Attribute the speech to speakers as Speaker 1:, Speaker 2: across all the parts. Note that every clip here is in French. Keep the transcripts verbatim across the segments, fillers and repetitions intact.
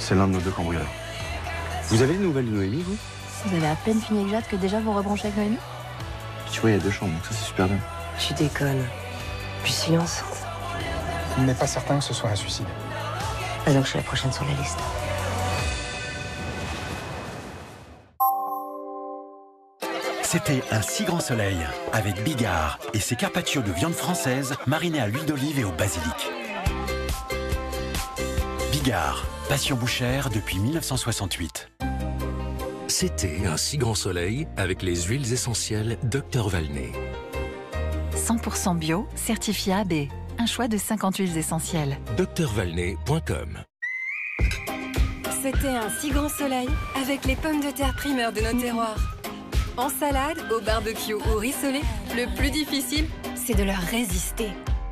Speaker 1: C'est l'un de nos deux cambrioleurs. Vous avez les nouvelles de Noémie, vous?
Speaker 2: Vous avez à peine fini avec Jade que déjà vous rebranchez avec Noémie?
Speaker 1: Tu vois, il y a deux chambres, donc ça c'est super bien.
Speaker 3: Tu déconnes. Puis silence.
Speaker 4: Il n'est pas certain que ce soit un suicide.
Speaker 3: Ah donc je suis la prochaine sur la liste.
Speaker 5: C'était un si grand soleil avec Bigard et ses carpaccio de viande française marinés à l'huile d'olive et au basilic. Bigard, passion bouchère depuis mille neuf cent soixante-huit.
Speaker 6: C'était un si grand soleil avec les huiles essentielles docteur Valnet.
Speaker 7: cent pour cent bio, certifié A B. Un choix de cinquante huiles essentielles.
Speaker 6: docteur valnet point com.
Speaker 8: C'était un si grand soleil avec les pommes de terre primeurs de nos terroirs. En salade, au barbecue ou rissolé, le plus difficile, c'est de leur résister.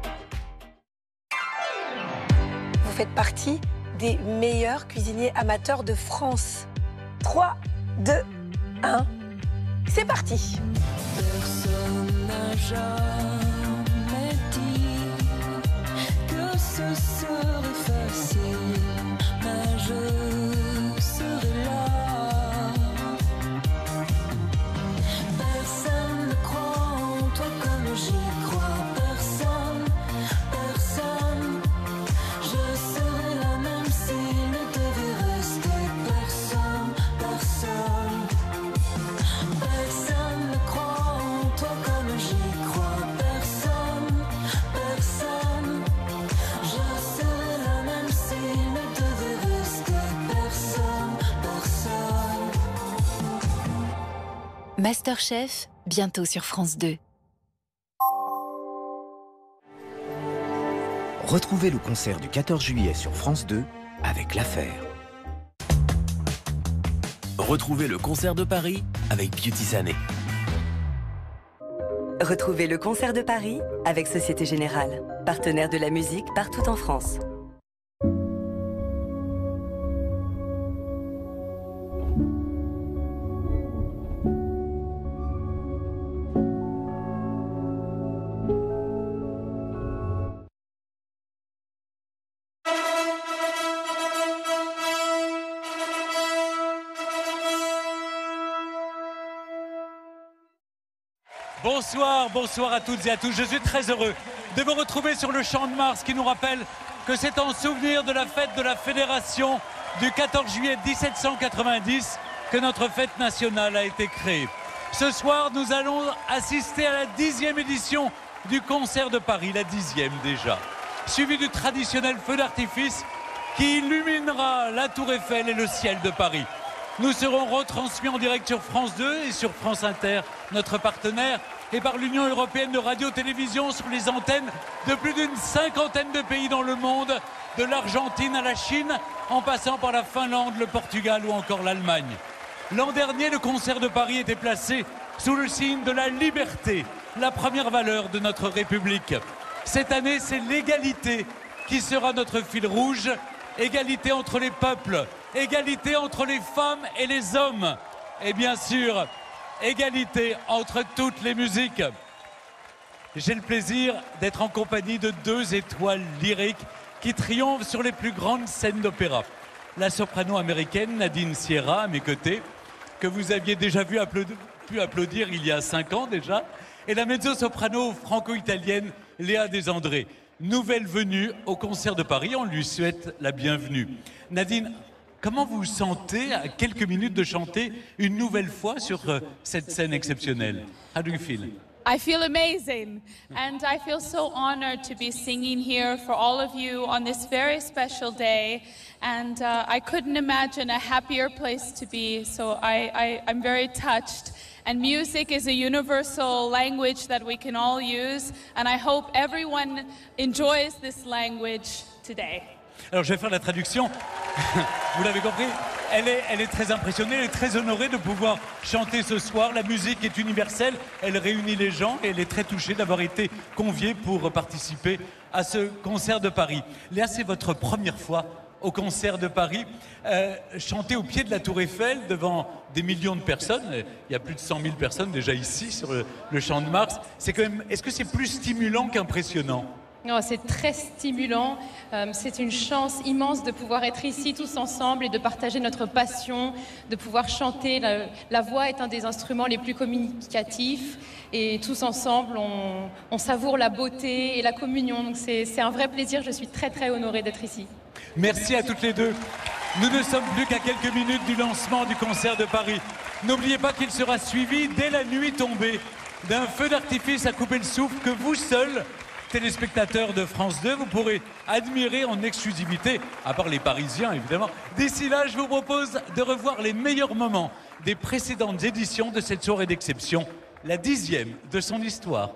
Speaker 9: Vous faites partie des meilleurs cuisiniers amateurs de France. trois, deux, un, c'est parti.
Speaker 10: Personne n'a jamais dit que ce serait facile, mais je serai là. Personne ne croit en toi comme j'y crois. Personne, personne. Je serai là même s'il ne devait rester personne, personne. Personne ne croit en toi comme j'y crois. Personne, personne. Je serai là même s'il ne devait rester personne, personne.
Speaker 7: Masterchef, bientôt sur France deux.
Speaker 11: Retrouvez le concert du quatorze juillet sur France deux avec L'Affaire.
Speaker 12: Retrouvez le concert de Paris avec Beauty Sané.
Speaker 3: Retrouvez le concert de Paris avec Société Générale, partenaire de la musique partout en France.
Speaker 13: Bonsoir, bonsoir à toutes et à tous. Je suis très heureux de vous retrouver sur le Champ de Mars qui nous rappelle que c'est en souvenir de la fête de la Fédération du quatorze juillet mille sept cent quatre-vingt-dix que notre fête nationale a été créée. Ce soir, nous allons assister à la dixième édition du concert de Paris, la dixième déjà, suivi du traditionnel feu d'artifice qui illuminera la Tour Eiffel et le ciel de Paris. Nous serons retransmis en direct sur France deux et sur France Inter, notre partenaire, et par l'Union européenne de radio-télévision sur les antennes de plus d'une cinquantaine de pays dans le monde, de l'Argentine à la Chine, en passant par la Finlande, le Portugal ou encore l'Allemagne. L'an dernier, le concert de Paris était placé sous le signe de la liberté, la première valeur de notre République. Cette année, c'est l'égalité qui sera notre fil rouge, égalité entre les peuples, égalité entre les femmes et les hommes. Et bien sûr, égalité entre toutes les musiques. J'ai le plaisir d'être en compagnie de deux étoiles lyriques qui triomphent sur les plus grandes scènes d'opéra. La soprano américaine Nadine Sierra à mes côtés, que vous aviez déjà vu applaudir, pu applaudir il y a cinq ans déjà, et la mezzo-soprano franco-italienne Léa Desandré. Nouvelle venue au concert de Paris, on lui souhaite la bienvenue. Nadine, comment vous vous sentez à quelques minutes de chanter une nouvelle fois sur euh, cette scène exceptionnelle? How do you feel?
Speaker 14: I feel amazing, and I feel so honored to be singing here for all of you on this very special day, and uh, I couldn't imagine a happier place to be, so I, I, I'm very touched. And music is a universal language that we can all use, and I hope everyone enjoys this language today.
Speaker 13: Alors je vais faire la traduction, vous l'avez compris, elle est, elle est très impressionnée, elle est très honorée de pouvoir chanter ce soir. La musique est universelle, elle réunit les gens et elle est très touchée d'avoir été conviée pour participer à ce concert de Paris. Léa, c'est votre première fois au concert de Paris, euh, chanter au pied de la Tour Eiffel devant des millions de personnes. Il y a plus de cent mille personnes déjà ici sur le, le Champ de Mars. C'est quand même, est-ce que c'est plus stimulant qu'impressionnant?
Speaker 15: Oh, c'est très stimulant. Euh, c'est une chance immense de pouvoir être ici tous ensemble et de partager notre passion, de pouvoir chanter. La, la voix est un des instruments les plus communicatifs et tous ensemble, on, on savoure la beauté et la communion. Donc c'est un vrai plaisir. Je suis très très honorée d'être ici.
Speaker 13: Merci à toutes les deux. Nous ne sommes plus qu'à quelques minutes du lancement du concert de Paris. N'oubliez pas qu'il sera suivi dès la nuit tombée d'un feu d'artifice à couper le souffle que vous seuls, téléspectateurs de France deux, vous pourrez admirer en exclusivité, à part les Parisiens évidemment. D'ici là, je vous propose de revoir les meilleurs moments des précédentes éditions de cette soirée d'exception, la dixième de son histoire.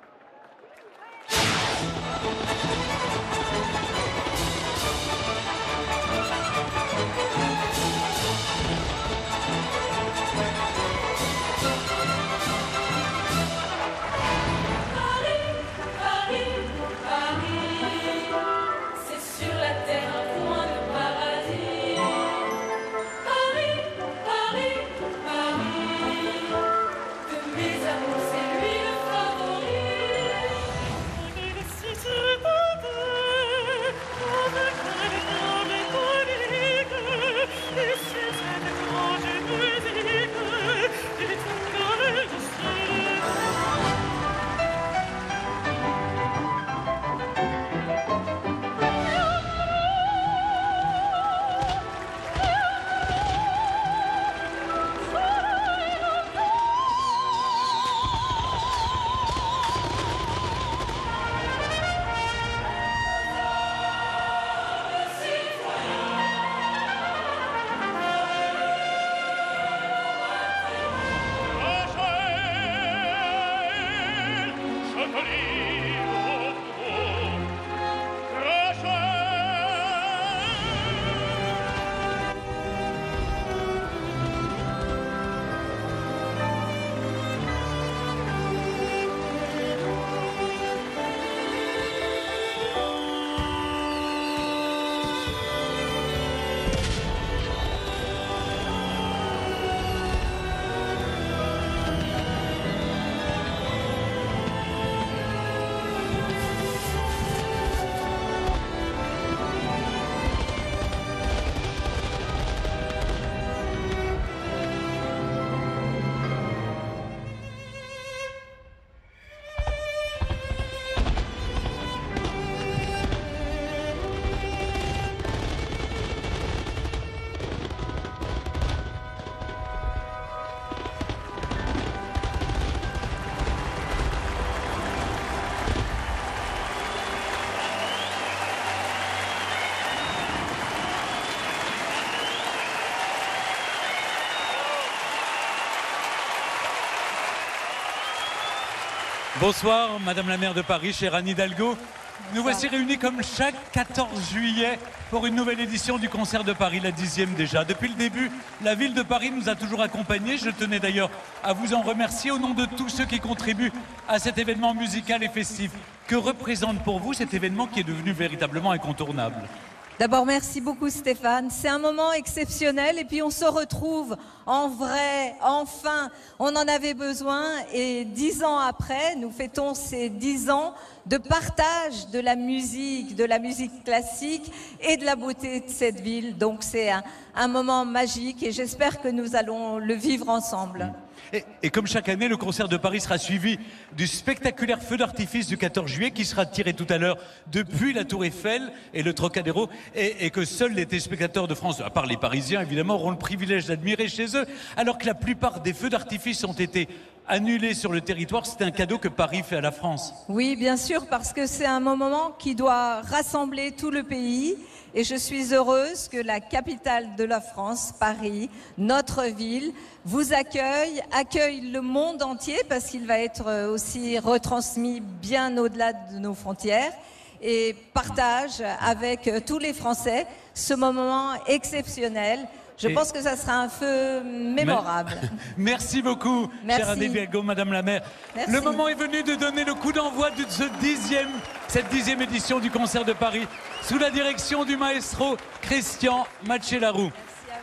Speaker 13: Bonsoir, Madame la maire de Paris, chère Anne Hidalgo. Nous voici réunis comme chaque quatorze juillet pour une nouvelle édition du concert de Paris, la dixième déjà. Depuis le début, la ville de Paris nous a toujours accompagnés. Je tenais d'ailleurs à vous en remercier au nom de tous ceux qui contribuent à cet événement musical et festif. Que représente pour vous cet événement qui est devenu véritablement incontournable ?
Speaker 16: D'abord, merci beaucoup Stéphane. C'est un moment exceptionnel et puis on se retrouve en vrai, enfin. On en avait besoin et dix ans après, nous fêtons ces dix ans de partage de la musique, de la musique classique et de la beauté de cette ville. Donc c'est un, un moment magique et j'espère que nous allons le vivre ensemble.
Speaker 13: Et, et comme chaque année, le concert de Paris sera suivi du spectaculaire feu d'artifice du quatorze juillet qui sera tiré tout à l'heure depuis la Tour Eiffel et le Trocadéro et, et que seuls les téléspectateurs de France, à part les Parisiens évidemment, auront le privilège d'admirer chez eux, alors que la plupart des feux d'artifice ont été annulés sur le territoire. C'est un cadeau que Paris fait à la France.
Speaker 16: Oui, bien sûr, parce que c'est un moment qui doit rassembler tout le pays. Et je suis heureuse que la capitale de la France, Paris, notre ville, vous accueille, accueille le monde entier parce qu'il va être aussi retransmis bien au-delà de nos frontières et partage avec tous les Français ce moment exceptionnel. Je et pense que ça sera un feu mémorable.
Speaker 13: Merci beaucoup,
Speaker 16: Merci.
Speaker 13: chère Anne Hidalgo, Madame la maire.
Speaker 16: Merci.
Speaker 13: Le moment est venu de donner le coup d'envoi de ce dixième, cette dixième édition du concert de Paris, sous la direction du maestro Christian Matchelarou.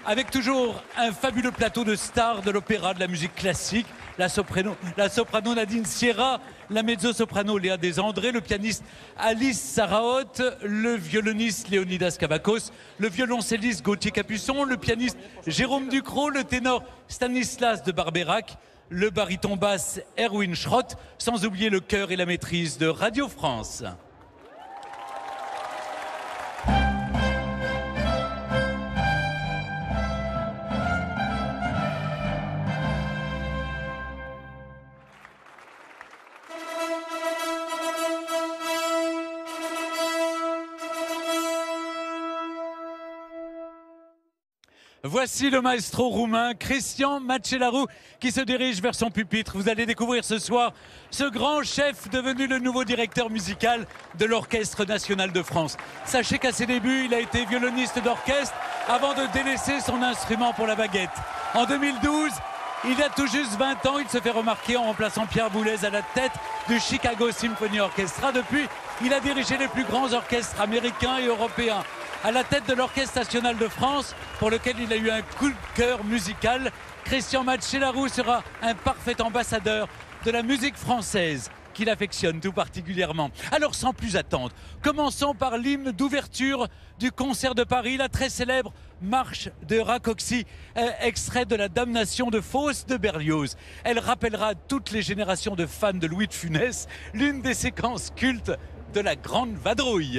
Speaker 13: avec toujours un fabuleux plateau de stars de l'opéra, de la musique classique, la soprano, la soprano Nadine Sierra, la mezzo-soprano Léa Desandré, le pianiste Alice Sarraute, le violoniste Léonidas Kavakos, le violoncelliste Gauthier Capuçon, le pianiste Jérôme Ducrot, le ténor Stanislas de Barbeyrac, le baryton basse Erwin Schrott, sans oublier le chœur et la maîtrise de Radio France. Voici le maestro roumain Cristian Macelaru qui se dirige vers son pupitre. Vous allez découvrir ce soir ce grand chef devenu le nouveau directeur musical de l'Orchestre national de France. Sachez qu'à ses débuts, il a été violoniste d'orchestre avant de délaisser son instrument pour la baguette. En deux mille douze, il a tout juste vingt ans, il se fait remarquer en remplaçant Pierre Boulez à la tête du Chicago Symphony Orchestra. Depuis, il a dirigé les plus grands orchestres américains et européens. À la tête de l'Orchestre national de France, pour lequel il a eu un coup de cœur musical, Cristian Macelaru sera un parfait ambassadeur de la musique française qu'il affectionne tout particulièrement. Alors sans plus attendre, commençons par l'hymne d'ouverture du concert de Paris, la très célèbre marche de Rákóczi, euh, extrait de la Damnation de Faust de Berlioz. Elle rappellera à toutes les générations de fans de Louis de Funès l'une des séquences cultes de la Grande Vadrouille.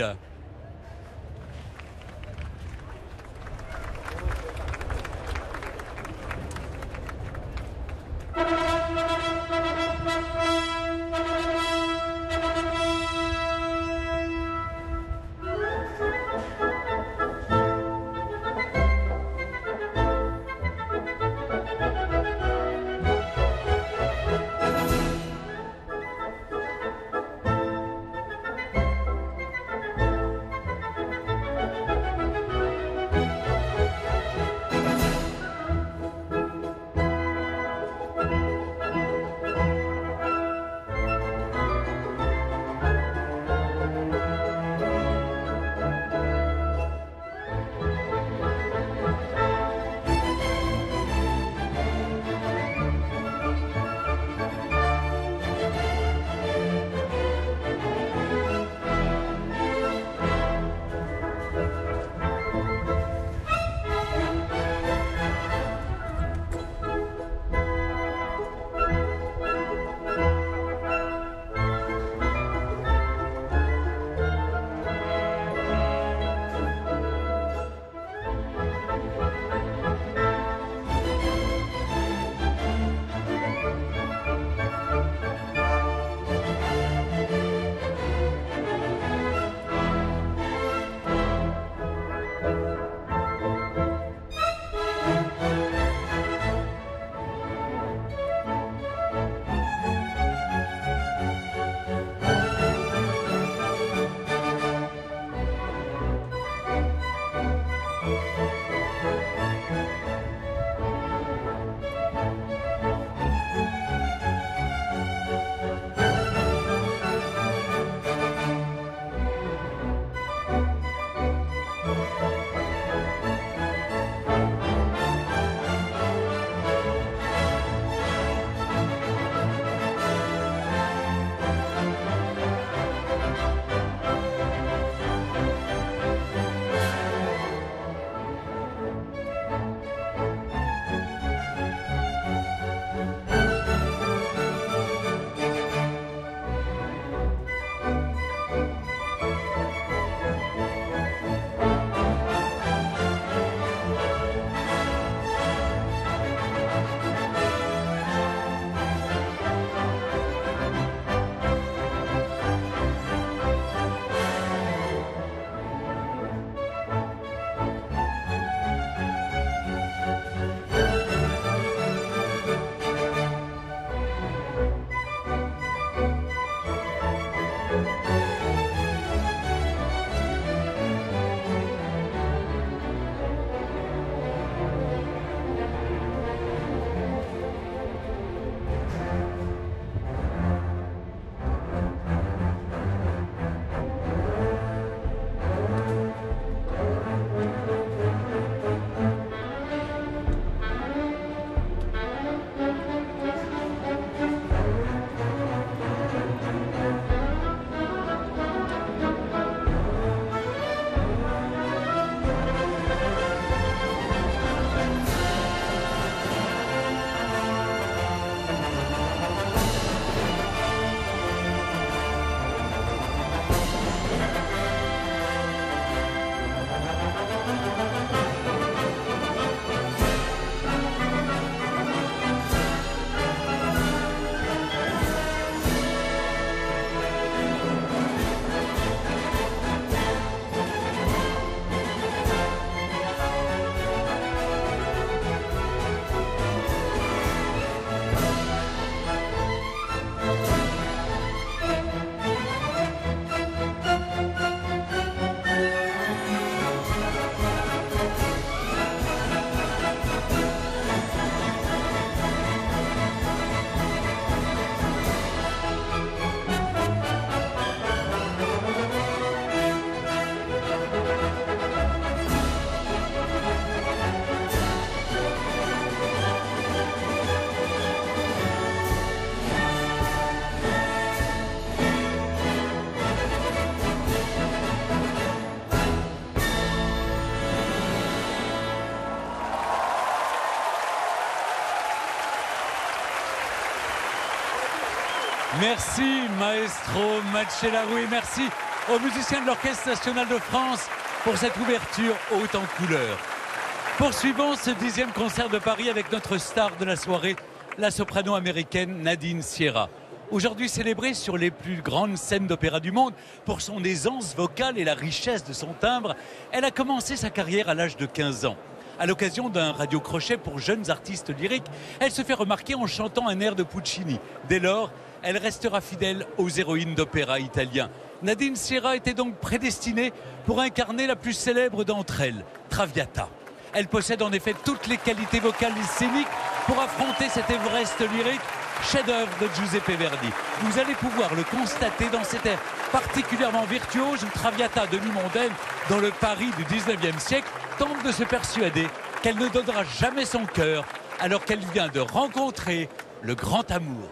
Speaker 13: Merci maestro Macellaro et merci aux musiciens de l'Orchestre National de France pour cette ouverture haute en couleurs. Poursuivons ce dixième concert de Paris avec notre star de la soirée, la soprano américaine Nadine Sierra. Aujourd'hui célébrée sur les plus grandes scènes d'opéra du monde pour son aisance vocale et la richesse de son timbre, elle a commencé sa carrière à l'âge de quinze ans. À l'occasion d'un radio-crochet pour jeunes artistes lyriques, elle se fait remarquer en chantant un air de Puccini. Dès lors, elle restera fidèle aux héroïnes d'opéra italiens. Nadine Sierra était donc prédestinée pour incarner la plus célèbre d'entre elles, Traviata. Elle possède en effet toutes les qualités vocales et scéniques pour affronter cet Everest lyrique, chef-d'œuvre de Giuseppe Verdi. Vous allez pouvoir le constater dans cet air particulièrement virtuose où Traviata, demi-mondaine, dans le Paris du dix-neuvième siècle, tente de se persuader qu'elle ne donnera jamais son cœur alors qu'elle vient de rencontrer le grand amour.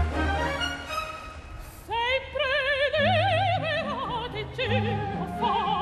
Speaker 10: Sempre liberati, Dio fa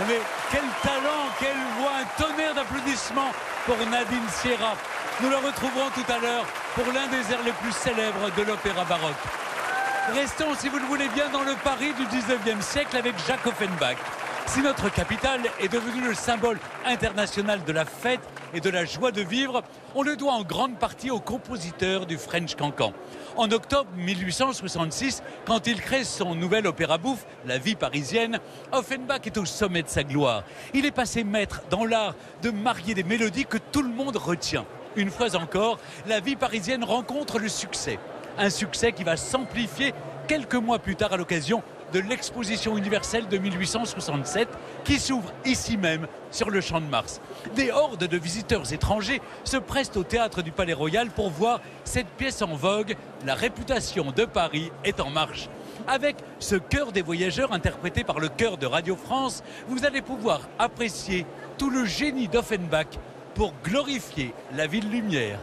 Speaker 13: Mais quel talent, quelle voix, un tonnerre d'applaudissements pour Nadine Sierra. Nous la retrouverons tout à l'heure pour l'un des airs les plus célèbres de l'opéra baroque. Restons, si vous le voulez bien, dans le Paris du dix-neuvième siècle avec Jacques Offenbach. Si notre capitale est devenue le symbole international de la fête et de la joie de vivre, on le doit en grande partie au compositeur du French Cancan. En octobre mille huit cent soixante-six, quand il crée son nouvel opéra bouffe, La vie parisienne, Offenbach est au sommet de sa gloire. Il est passé maître dans l'art de marier des mélodies que tout le monde retient. Une fois encore, La vie parisienne rencontre le succès. Un succès qui va s'amplifier quelques mois plus tard à l'occasion de l'exposition universelle de mille huit cent soixante-sept qui s'ouvre ici même sur le Champ de Mars. Des hordes de visiteurs étrangers se pressent au théâtre du Palais Royal pour voir cette pièce en vogue. La réputation de Paris est en marche. Avec ce chœur des voyageurs interprété par le chœur de Radio France, vous allez pouvoir apprécier tout le génie d'Offenbach pour glorifier la ville lumière.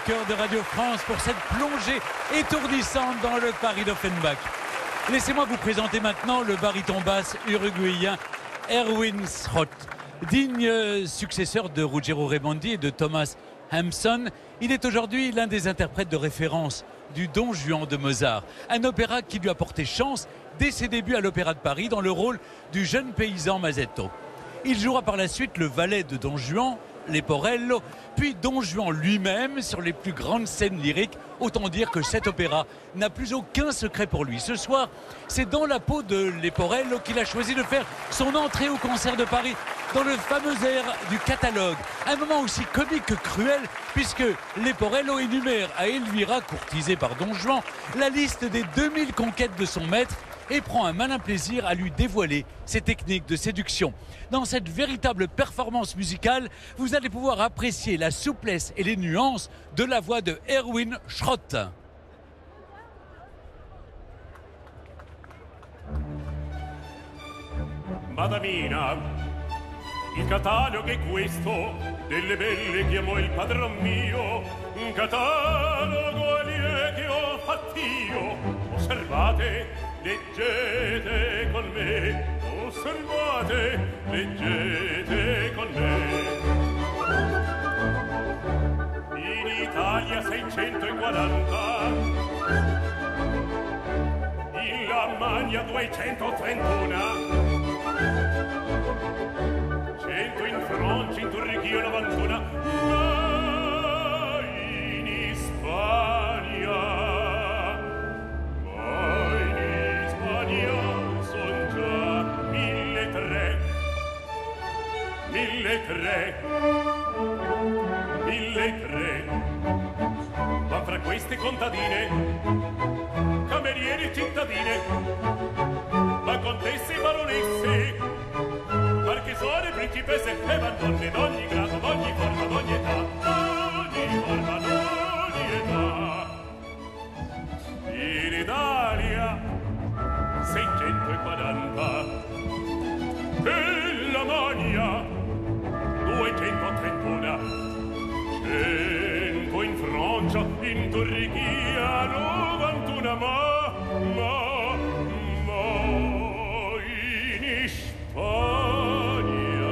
Speaker 13: cœur de Radio France pour cette plongée étourdissante dans le Paris d'Offenbach. Laissez-moi vous présenter maintenant le baryton basse uruguayen Erwin Schrott. Digne successeur de Ruggero Raimondi et de Thomas Hampson, il est aujourd'hui l'un des interprètes de référence du Don Juan de Mozart, un opéra qui lui a porté chance dès ses débuts à l'Opéra de Paris dans le rôle du jeune paysan Masetto. Il jouera par la suite le valet de Don Juan, Leporello, puis Don Juan lui-même sur les plus grandes scènes lyriques. Autant dire que cet opéra n'a plus aucun secret pour lui. Ce soir, c'est dans la peau de Leporello qu'il a choisi de faire son entrée au concert de Paris dans le fameux air du catalogue. Un moment aussi comique que cruel, puisque Leporello énumère à Elvira, courtisée par Don Juan, la liste des deux mille conquêtes de son maître et prend un malin plaisir à lui dévoiler ses techniques de séduction. Dans cette véritable performance musicale, vous allez pouvoir apprécier la souplesse et les nuances de la voix de Erwin Schrott.
Speaker 17: Madamina, il catalogo è questo, delle belle che amo il padron mio, un catalogo che ho fatto io. Osservate, leggete con me, osservate, leggete con me. In Italia seicentoquaranta, in Lamagna duecentotrentuno, cento in Francia, in Turchia novantuno, ma in Spagna, ma in Spagna son già mille tre, mille tre, mille tre. Ma fra queste contadine, camerieri e cittadine, ma contesse e baronesse, marchesone, principesse e madonne d'ogni grado, d'ogni forma, d'ogni età, d'ogni forma, d'ogni età. In Italia seicentoquaranta, e la Magna duecentotrentuno, cento in Francia, in Turchia novantuno, ma, ma, ma in Spagna,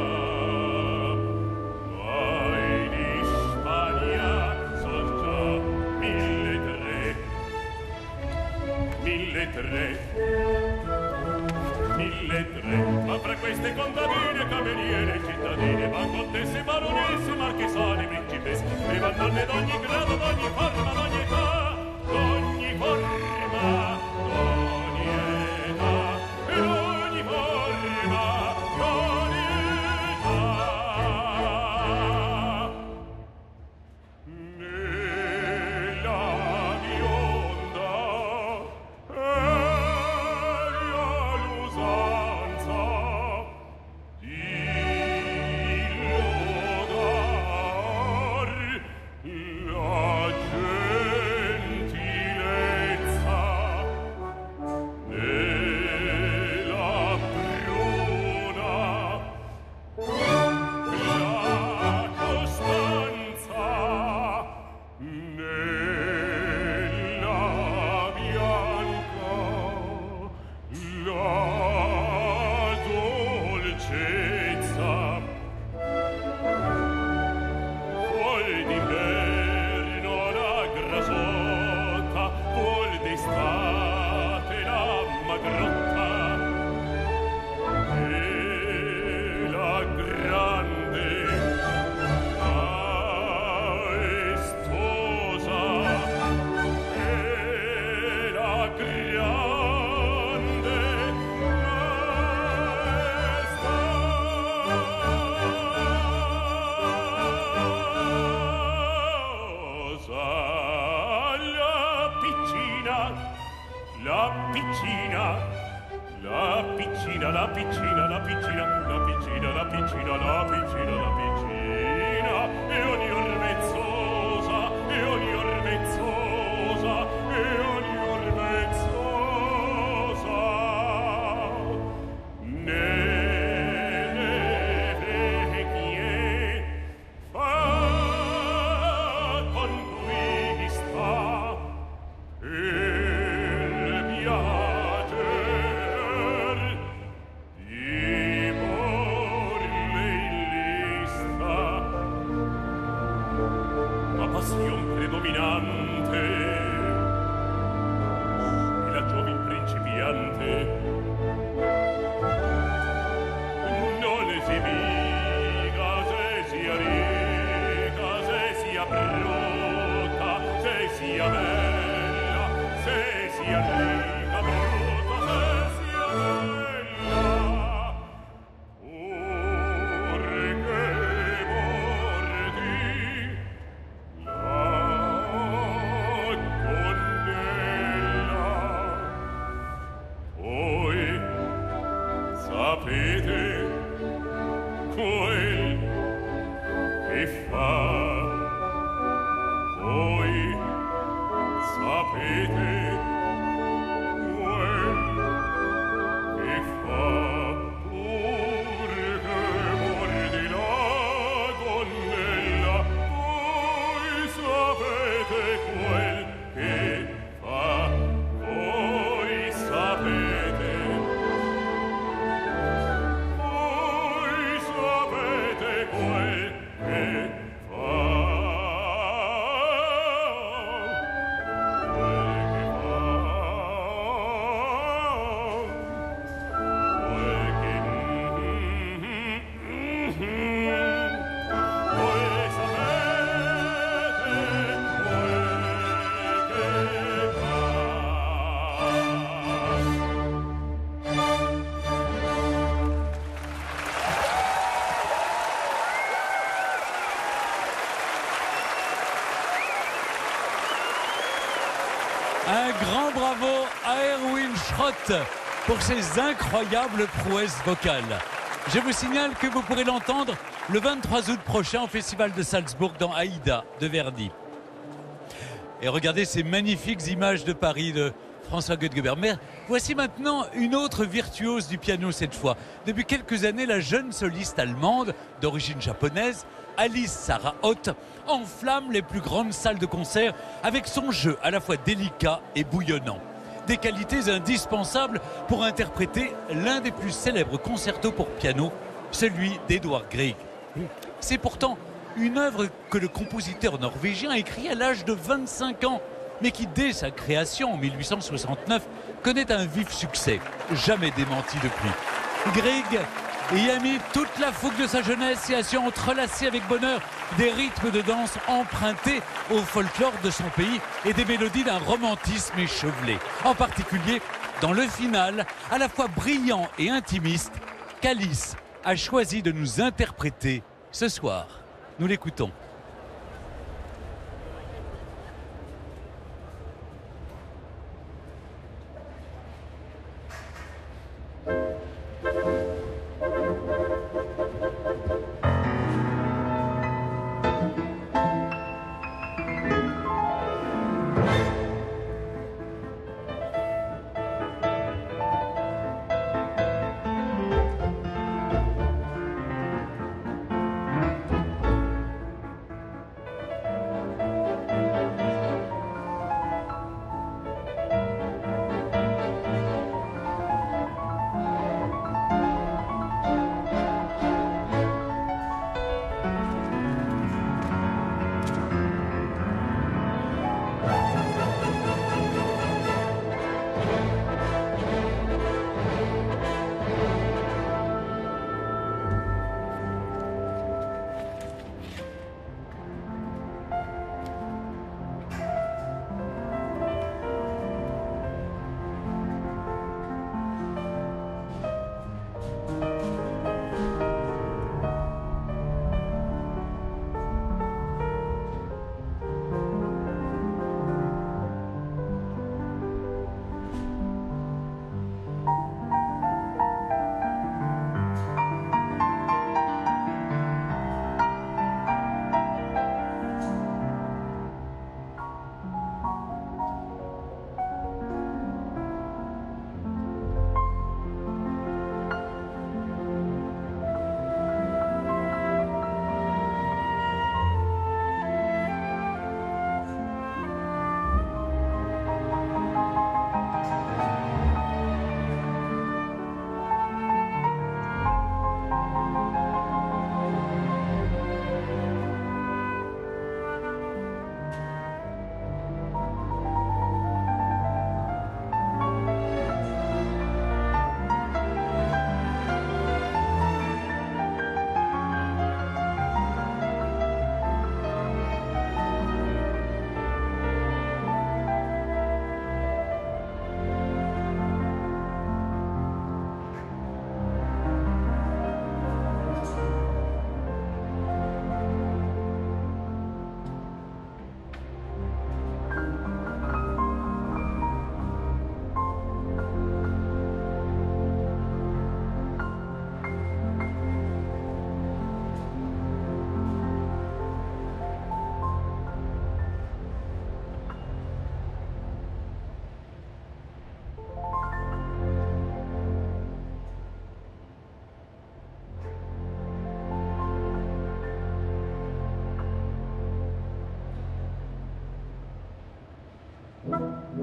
Speaker 17: ma in Spagna son già mille tre, mille tre, mille tre. Ma fra queste contadine, cameriere e cittadine, ma contesse, baronesse, marchesane, principesse, e van donne d'ogni grado, d'ogni forma, d'ogni età, d'ogni forma, d'ogni età, e d'ogni forma, d'ogni età. Nella bionda era l'usanza di lodar la gentilezza, nella bruna la costanza, nella bianca la dolcezza. Vuol d'inverno la grasotta, vuol d'estate la magrotta, e la grande maestosa, e la grande maestosa, la piccina, la piccina, la piccina, la piccina, la piccina, la piccina, la piccina, la piccina, la piccina, e ogni ormezzosa, e ogni ormezzosa, e ogni ormezzosa, nelle vecchie fa con cui si viga, se sia ricca, se sia brutta, se sia bella, se sia ricca, brutta, se sia bella. Perché mordi la connella. Voi sapete quel che fa. Voi sapete quel che fa. Perché mordi la donnella. Voi sapete quel che fa. Voi sapete. Voi sapete quel che fa.
Speaker 13: Un grand bravo à Erwin Schrott pour ses incroyables prouesses vocales. Je vous signale que vous pourrez l'entendre le vingt-trois août prochain au Festival de Salzbourg dans Aïda de Verdi. Et regardez ces magnifiques images de Paris de François Goethe-Gebert. Mais voici maintenant une autre virtuose du piano cette fois. Depuis quelques années, la jeune soliste allemande d'origine japonaise, Alice Sarah Ott, enflamme les plus grandes salles de concert avec son jeu à la fois délicat et bouillonnant. Des qualités indispensables pour interpréter l'un des plus célèbres concertos pour piano, celui d'Edvard Grieg. C'est pourtant une œuvre que le compositeur norvégien a écrite à l'âge de vingt-cinq ans, mais qui, dès sa création en mille huit cent soixante-neuf, connaît un vif succès, jamais démenti depuis. Grieg y a mis toute la fougue de sa jeunesse et a su entrelacer avec bonheur des rythmes de danse empruntés au folklore de son pays et des mélodies d'un romantisme échevelé. En particulier, dans le final, à la fois brillant et intimiste, qu'Alice a choisi de nous interpréter ce soir. Nous l'écoutons.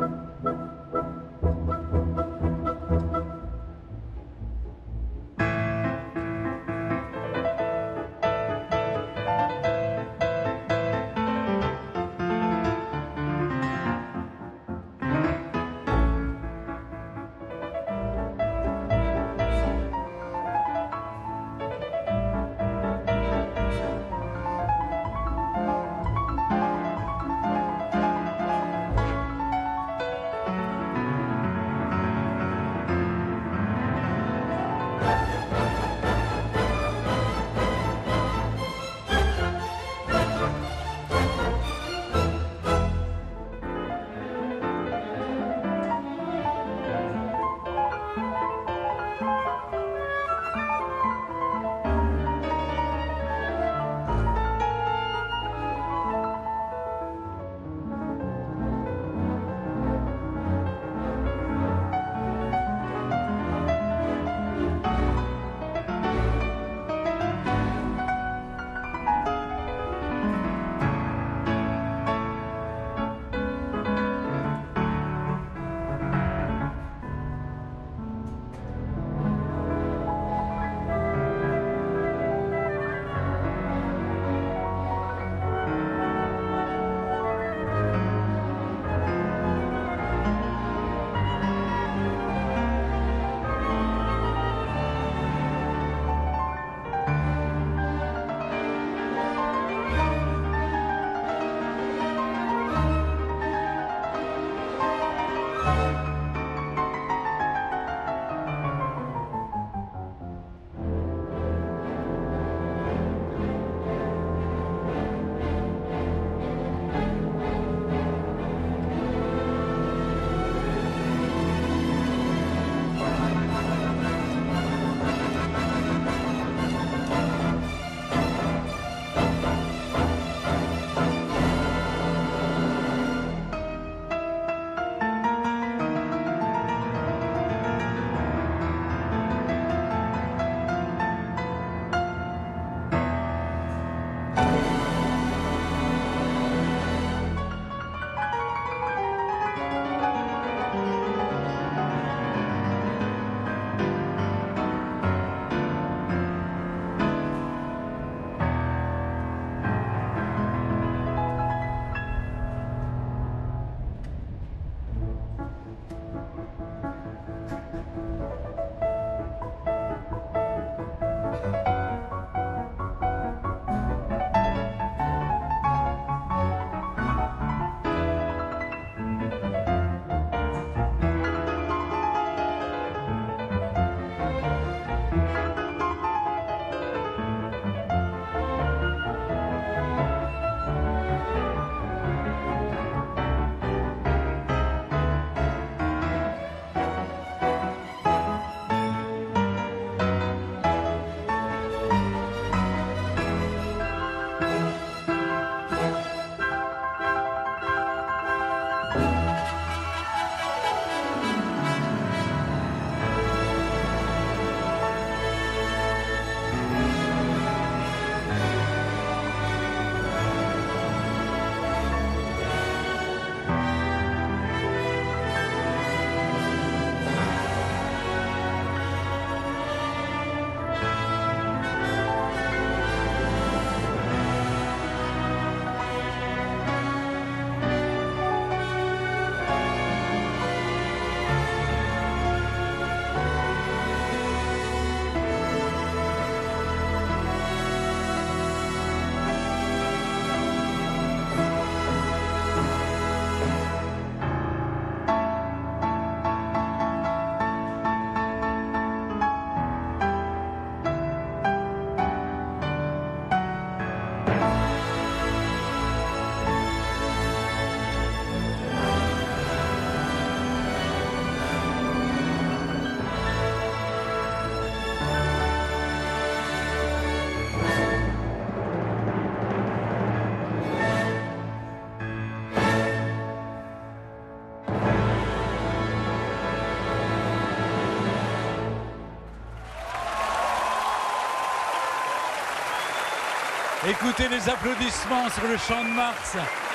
Speaker 13: Écoutez les applaudissements sur le Champ de Mars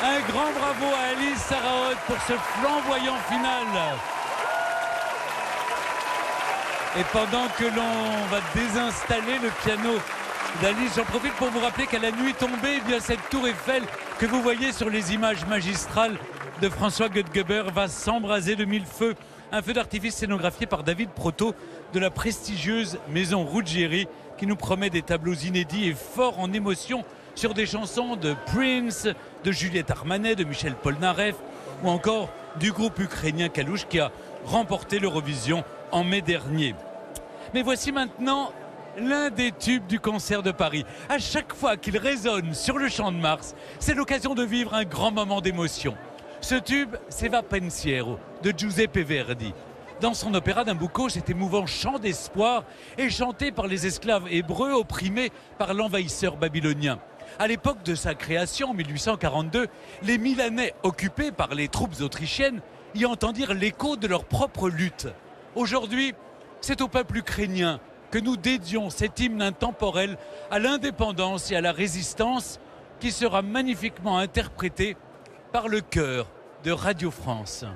Speaker 13: Un grand bravo à Alice Sarraute pour ce flamboyant final. Et pendant que l'on va désinstaller le piano d'Alice, j'en profite pour vous rappeler qu'à la nuit tombée, eh bien, cette tour Eiffel que vous voyez sur les images magistrales de François Goetgeber va s'embraser de mille feux. Un feu d'artifice scénographié par David Proto de la prestigieuse maison Ruggieri qui nous promet des tableaux inédits et forts en émotion sur des chansons de Prince, de Juliette Armanet, de Michel Polnareff ou encore du groupe ukrainien Kalouch qui a remporté l'Eurovision en mai dernier. Mais voici maintenant l'un des tubes du concert de Paris. À chaque fois qu'il résonne sur le Champ de Mars, c'est l'occasion de vivre un grand moment d'émotion. Ce tube, c'est Va Pensiero de Giuseppe Verdi. Dans son opéra Nabucco, cet émouvant chant d'espoir est chanté par les esclaves hébreux opprimés par l'envahisseur babylonien. À l'époque de sa création, en mille huit cent quarante-deux, les Milanais occupés par les troupes autrichiennes y entendirent l'écho de leur propre lutte. Aujourd'hui, c'est au peuple ukrainien que nous dédions cet hymne intemporel à l'indépendance et à la résistance qui sera magnifiquement interprété par le chœur de Radio France.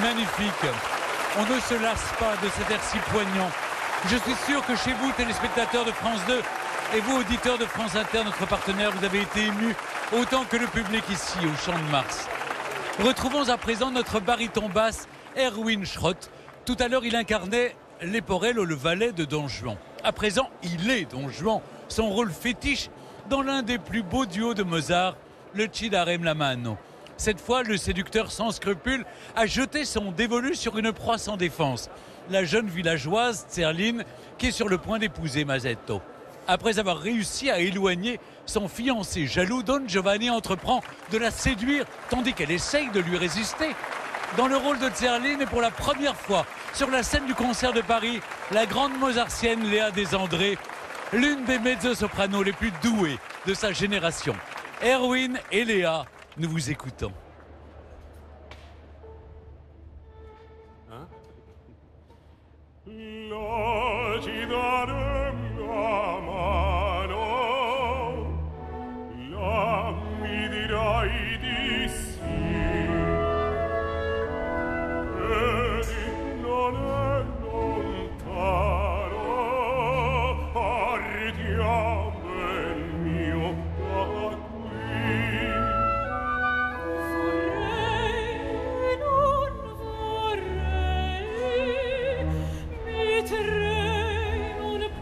Speaker 13: magnifique. On ne se lasse pas de cet air si poignant. Je suis sûr que chez vous, téléspectateurs de France deux, et vous, auditeurs de France Inter, notre partenaire, vous avez été émus autant que le public ici, au Champ de Mars. Retrouvons à présent notre baryton basse, Erwin Schrott. Tout à l'heure, il incarnait Leporello, le valet de Don Juan. À présent, il est Don Juan, son rôle fétiche dans l'un des plus beaux duos de Mozart, le Ci darem la mano. Cette fois, le séducteur sans scrupules a jeté son dévolu sur une proie sans défense, la jeune villageoise Zerline, qui est sur le point d'épouser Masetto. Après avoir réussi à éloigner son fiancé jaloux, Don Giovanni entreprend de la séduire tandis qu'elle essaye de lui résister. Dans le rôle de Zerline, et pour la première fois sur la scène du concert de Paris, la grande mozartienne Léa Desandré, l'une des mezzo-sopranos les plus douées de sa génération. Erwin et Léa, nous vous écoutons.
Speaker 17: Hein? La ci darem la mano, la mi dirai di sì, ed non è lontano, partiamo il mio da qui. Vorrei, non vorrei, mi terrei, non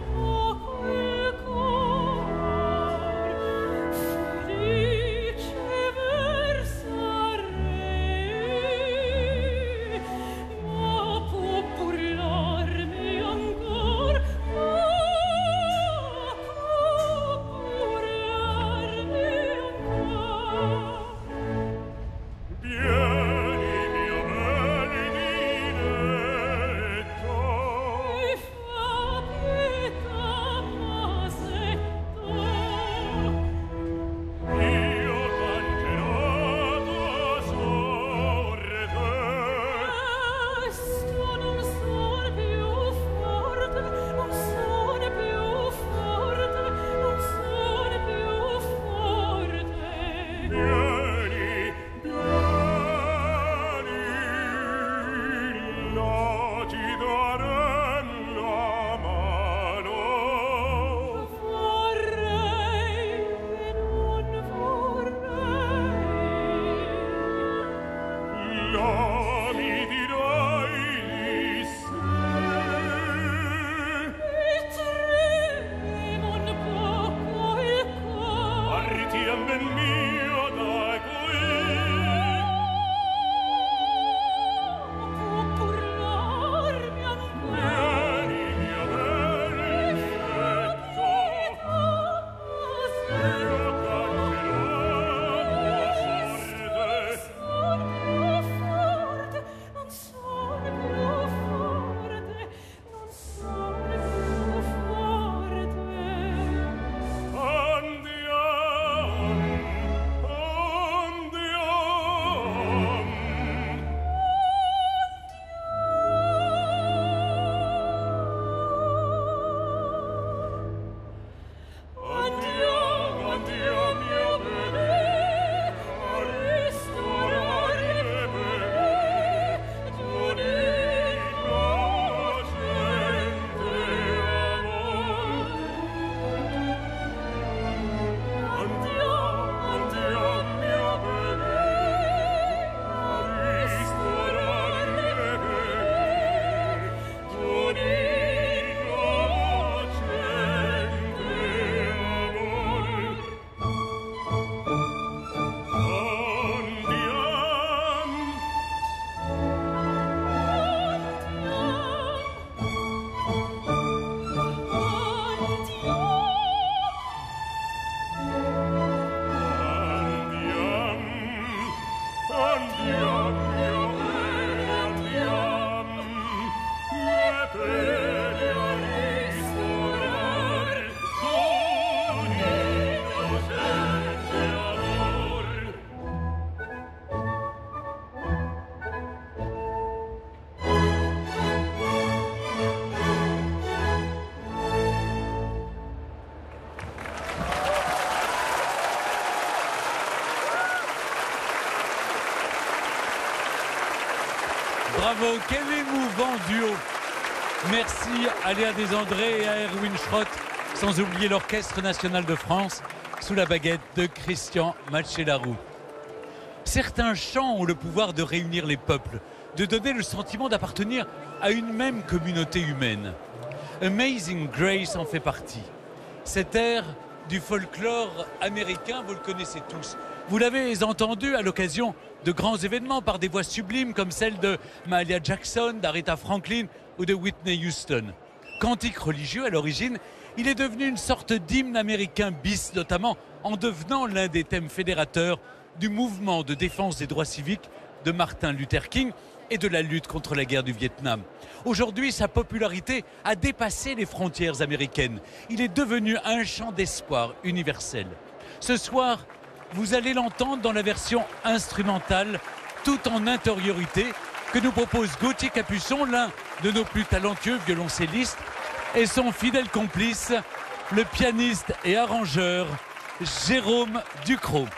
Speaker 13: Bravo, quel émouvant duo. Merci à Léa Desandré et à Erwin Schrott, sans oublier l'Orchestre national de France, sous la baguette de Christian Machellarou. Certains chants ont le pouvoir de réunir les peuples, de donner le sentiment d'appartenir à une même communauté humaine. Amazing Grace en fait partie. Cet air du folklore américain, vous le connaissez tous. Vous l'avez entendu à l'occasion de grands événements par des voix sublimes comme celle de Mahalia Jackson, d'Aretha Franklin ou de Whitney Houston. Cantique religieux à l'origine, il est devenu une sorte d'hymne américain bis, notamment en devenant l'un des thèmes fédérateurs du mouvement de défense des droits civiques de Martin Luther King et de la lutte contre la guerre du Vietnam. Aujourd'hui, sa popularité a dépassé les frontières américaines. Il est devenu un chant d'espoir universel. Ce soir, vous allez l'entendre dans la version instrumentale, tout en intériorité, que nous propose Gauthier Capuçon, l'un de nos plus talentueux violoncellistes, et son fidèle complice, le pianiste et arrangeur Jérôme Ducrot.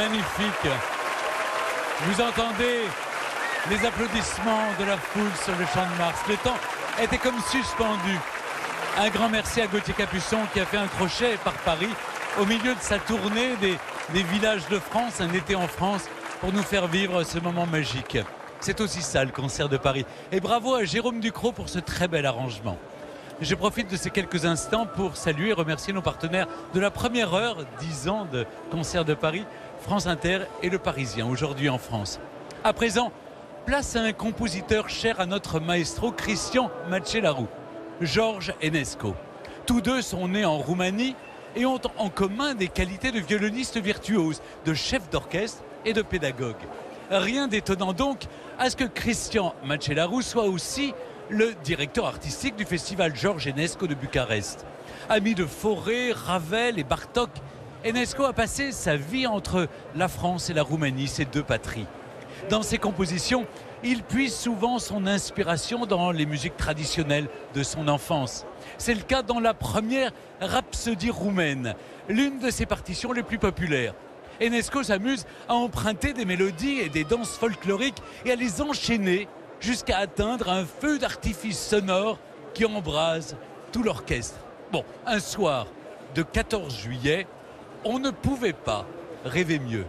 Speaker 13: magnifique. Vous entendez les applaudissements de la foule sur le Champ de Mars. Le temps était comme suspendu. Un grand merci à Gauthier Capuçon qui a fait un crochet par Paris au milieu de sa tournée des, des villages de France, un été en France, pour nous faire vivre ce moment magique. C'est aussi ça le concert de Paris. Et bravo à Jérôme Ducrot pour ce très bel arrangement. Je profite de ces quelques instants pour saluer et remercier nos partenaires de la première heure, dix ans de concert de Paris, France Inter et Le Parisien, aujourd'hui en France. À présent, place à un compositeur cher à notre maestro Christian Macellaro, George Enescu. Tous deux sont nés en Roumanie et ont en commun des qualités de violoniste virtuose, de chef d'orchestre et de pédagogue. Rien d'étonnant donc à ce que Christian Macellaro soit aussi le directeur artistique du festival George Enescu de Bucarest. Ami de Fauré, Ravel et Bartók, Enescu a passé sa vie entre la France et la Roumanie, ses deux patries. Dans ses compositions, il puise souvent son inspiration dans les musiques traditionnelles de son enfance. C'est le cas dans la première Rhapsodie roumaine, l'une de ses partitions les plus populaires. Enescu s'amuse à emprunter des mélodies et des danses folkloriques et à les enchaîner jusqu'à atteindre un feu d'artifice sonore qui embrase tout l'orchestre. Bon, un soir de quatorze juillet, on ne pouvait pas rêver mieux.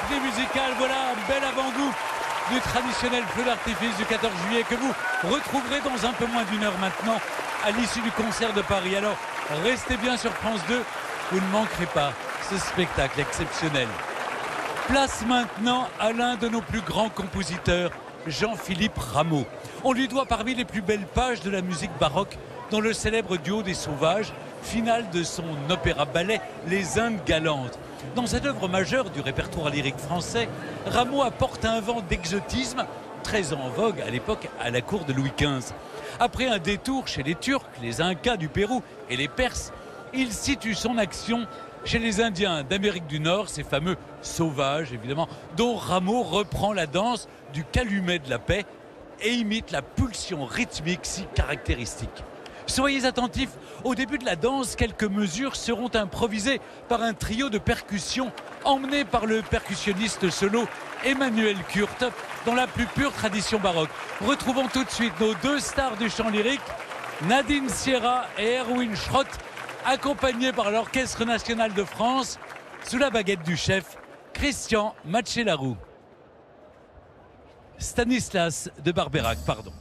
Speaker 13: imagerie musicale, voilà un bel avant-goût du traditionnel feu d'artifice du quatorze juillet que vous retrouverez dans un peu moins d'une heure maintenant à l'issue du concert de Paris. Alors restez bien sur France deux, vous ne manquerez pas ce spectacle exceptionnel. Place maintenant à l'un de nos plus grands compositeurs, Jean-Philippe Rameau. On lui doit parmi les plus belles pages de la musique baroque dans le célèbre duo des Sauvages, finale de son opéra-ballet Les Indes galantes. Dans cette œuvre majeure du répertoire lyrique français, Rameau apporte un vent d'exotisme très en vogue à l'époque à la cour de Louis quinze. Après un détour chez les Turcs, les Incas du Pérou et les Perses, il situe son action chez les Indiens d'Amérique du Nord, ces fameux sauvages évidemment, dont Rameau reprend la danse du calumet de la paix et imite la pulsion rythmique si caractéristique. Soyez attentifs, au début de la danse, quelques mesures seront improvisées par un trio de percussions emmené par le percussionniste solo Emmanuel Kurt dans la plus pure tradition baroque. Retrouvons tout de suite nos deux stars du chant lyrique, Nadine Sierra et Erwin Schrott, accompagnés par l'Orchestre national de France sous la baguette du chef Christian Matchelarou. Stanislas de Barbeyrac, pardon.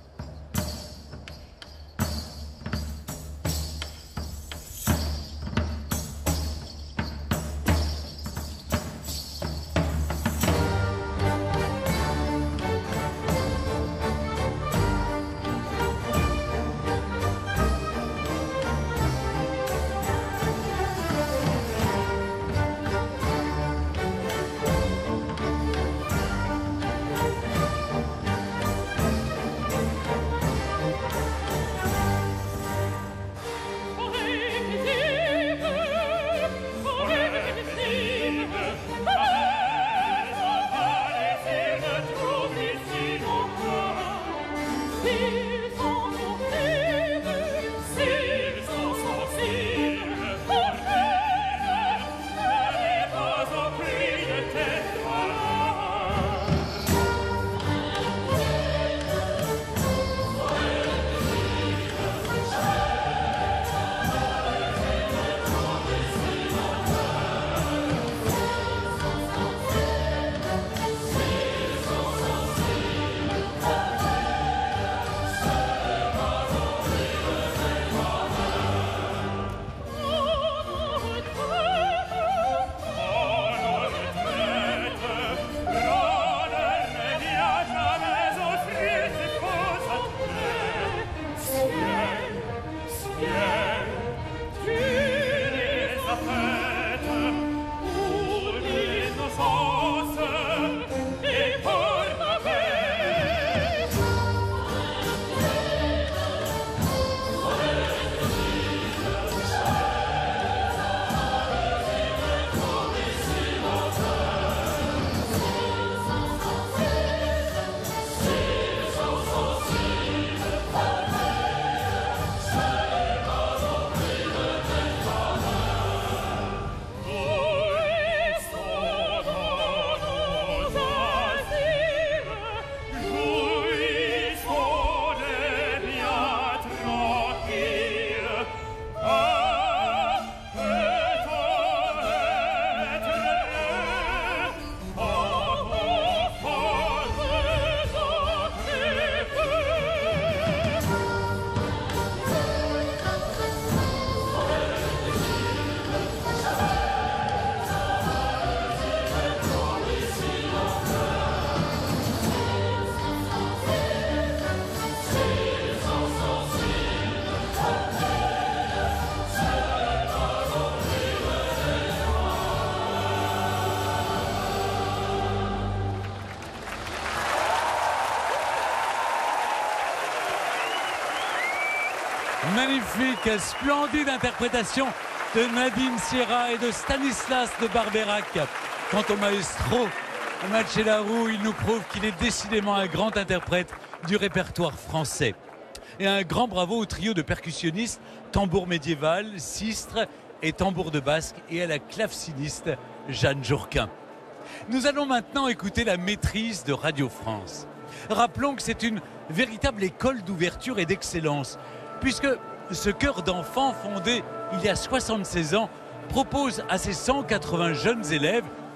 Speaker 13: Magnifique, splendide interprétation de Nadine Sierra et de Stanislas de Barbeyrac. Quant au maestro Matchelarou, il nous prouve qu'il est décidément un grand interprète du répertoire français. Et un grand bravo au trio de percussionnistes, tambour médiéval, sistre et tambour de basque, et à la claveciniste Jeanne Jourquin. Nous allons maintenant écouter la maîtrise de Radio France. Rappelons que c'est une véritable école d'ouverture et d'excellence, puisque ce chœur d'enfants fondé il y a soixante-seize ans propose à ses cent quatre-vingts jeunes élèves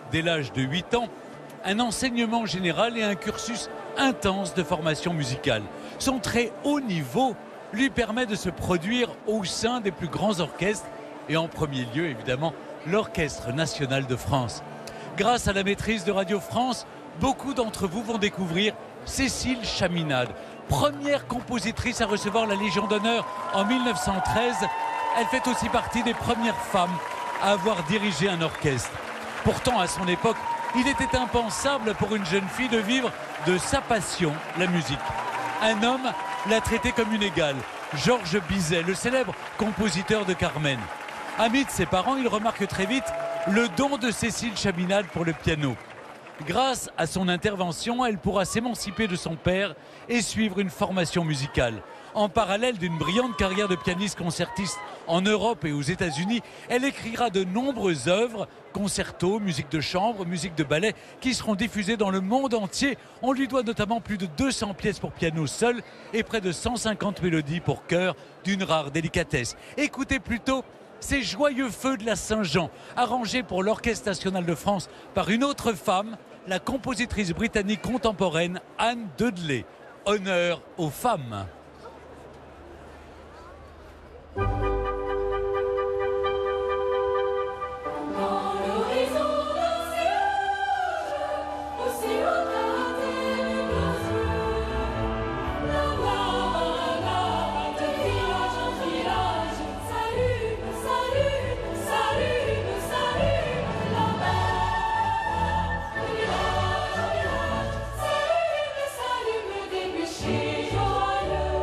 Speaker 13: dès l'âge de huit ans, un enseignement général et un cursus intense de formation musicale. Son très haut niveau lui permet de se produire au sein des plus grands orchestres et en premier lieu, évidemment, l'Orchestre national de France. Grâce à la maîtrise de Radio France, beaucoup d'entre vous vont découvrir Cécile Chaminade, première compositrice à recevoir la Légion d'honneur en mille neuf cent treize. Elle fait aussi partie des premières femmes à avoir dirigé un orchestre. Pourtant, à son époque, il était impensable pour une jeune fille de vivre de sa passion, la musique. Un homme l'a traitée comme une égale, Georges Bizet, le célèbre compositeur de Carmen. Ami de ses parents, il remarque très vite le don de Cécile Chaminade pour le piano. Grâce à son intervention, elle pourra s'émanciper de son père et suivre une formation musicale. En parallèle d'une brillante carrière de pianiste concertiste en Europe et aux États-Unis, elle écrira de nombreuses œuvres, concertos, musique de chambre, musique de ballet, qui seront diffusées dans le monde entier. On lui doit notamment plus de deux cents pièces pour piano seul et près de cent cinquante mélodies pour chœur d'une rare délicatesse. Écoutez plutôt ces joyeux feux de la Saint-Jean, arrangés pour l'Orchestre national de France par une autre femme, la compositrice britannique contemporaine Anne Dudley. Honneur aux femmes.
Speaker 10: Joyeux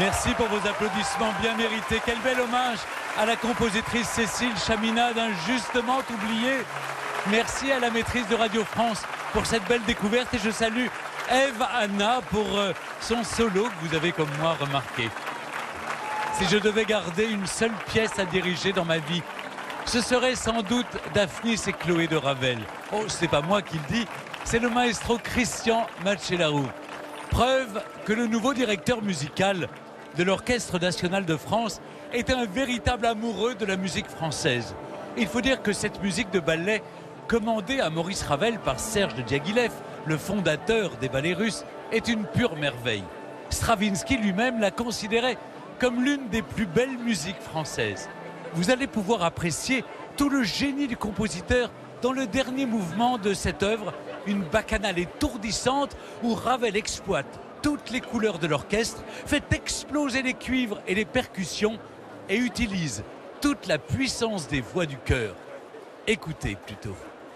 Speaker 13: Merci pour vos applaudissements bien mérités. Quel bel hommage à la compositrice Cécile Chaminade, injustement oubliée. Merci à la maîtrise de Radio France pour cette belle découverte et je salue Eve Anna pour son solo que vous avez comme moi remarqué. Si je devais garder une seule pièce à diriger dans ma vie, ce serait sans doute Daphnis et Chloé de Ravel. Oh, c'est pas moi qui le dis, c'est le maestro Christian Macellaro. Preuve que le nouveau directeur musical de l'Orchestre national de France est un véritable amoureux de la musique française. Il faut dire que cette musique de ballet, commandée à Maurice Ravel par Serge de Diaghilev, le fondateur des ballets russes, est une pure merveille. Stravinsky lui-même la considérait comme l'une des plus belles musiques françaises. Vous allez pouvoir apprécier tout le génie du compositeur dans le dernier mouvement de cette œuvre, une bacchanale étourdissante où Ravel exploite toutes les couleurs de l'orchestre, fait exploser les cuivres et les percussions et utilise toute la puissance des voix du chœur. Écoutez plutôt.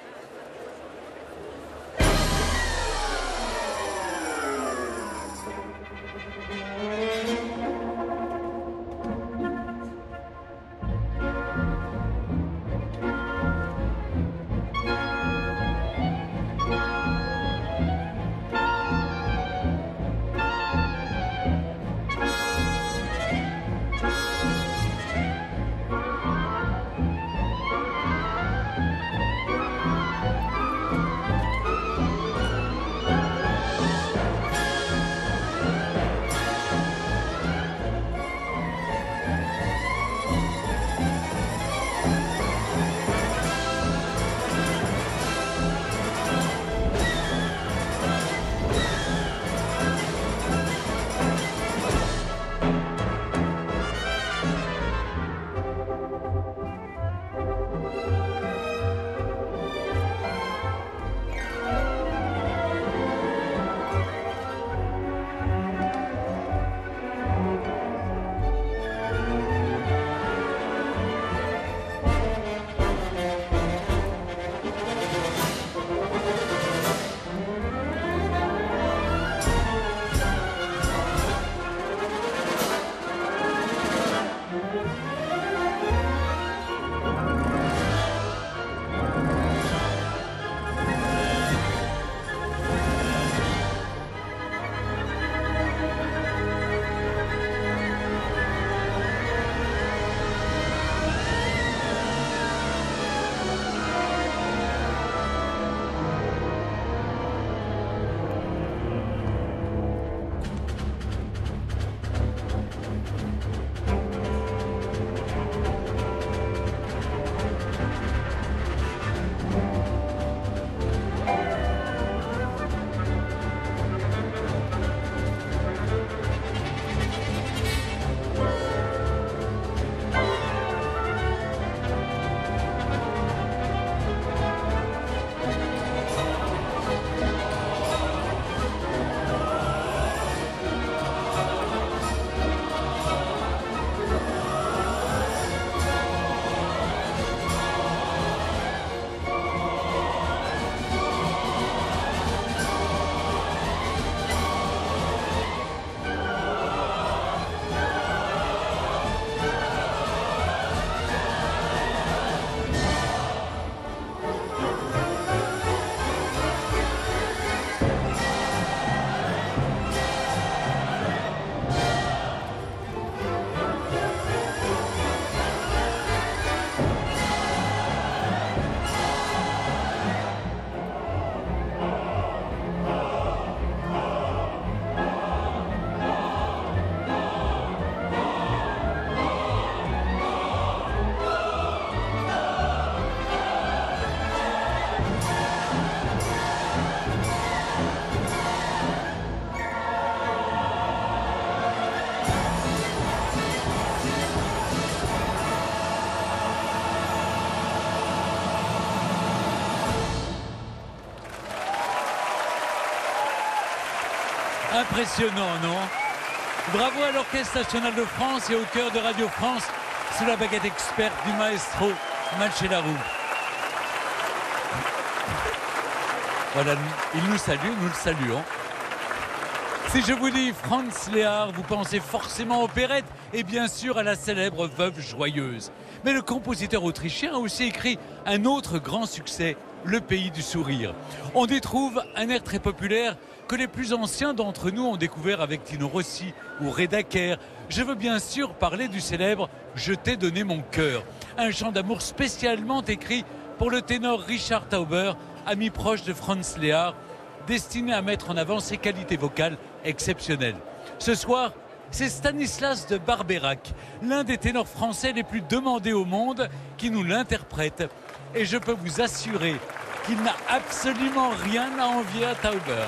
Speaker 13: Impressionnant, non? Bravo à l'Orchestre national de France et au chœur de Radio France sous la baguette experte du maestro Macellaro. Voilà, il nous salue, nous le saluons. Si je vous dis Franz Lehár, vous pensez forcément opérette et bien sûr à la célèbre Veuve joyeuse. Mais le compositeur autrichien a aussi écrit un autre grand succès, Le pays du sourire. On y trouve un air très populaire que les plus anciens d'entre nous ont découvert avec Tino Rossi ou Reda Kerr. Je veux bien sûr parler du célèbre « Je t'ai donné mon cœur », un chant d'amour spécialement écrit pour le ténor Richard Tauber, ami proche de Franz Lehár, destiné à mettre en avant ses qualités vocales exceptionnelles. Ce soir, c'est Stanislas de Barbeyrac, l'un des ténors français les plus demandés au monde, qui nous l'interprète. Et je peux vous assurer qu'il n'a absolument rien à envier à Tauber.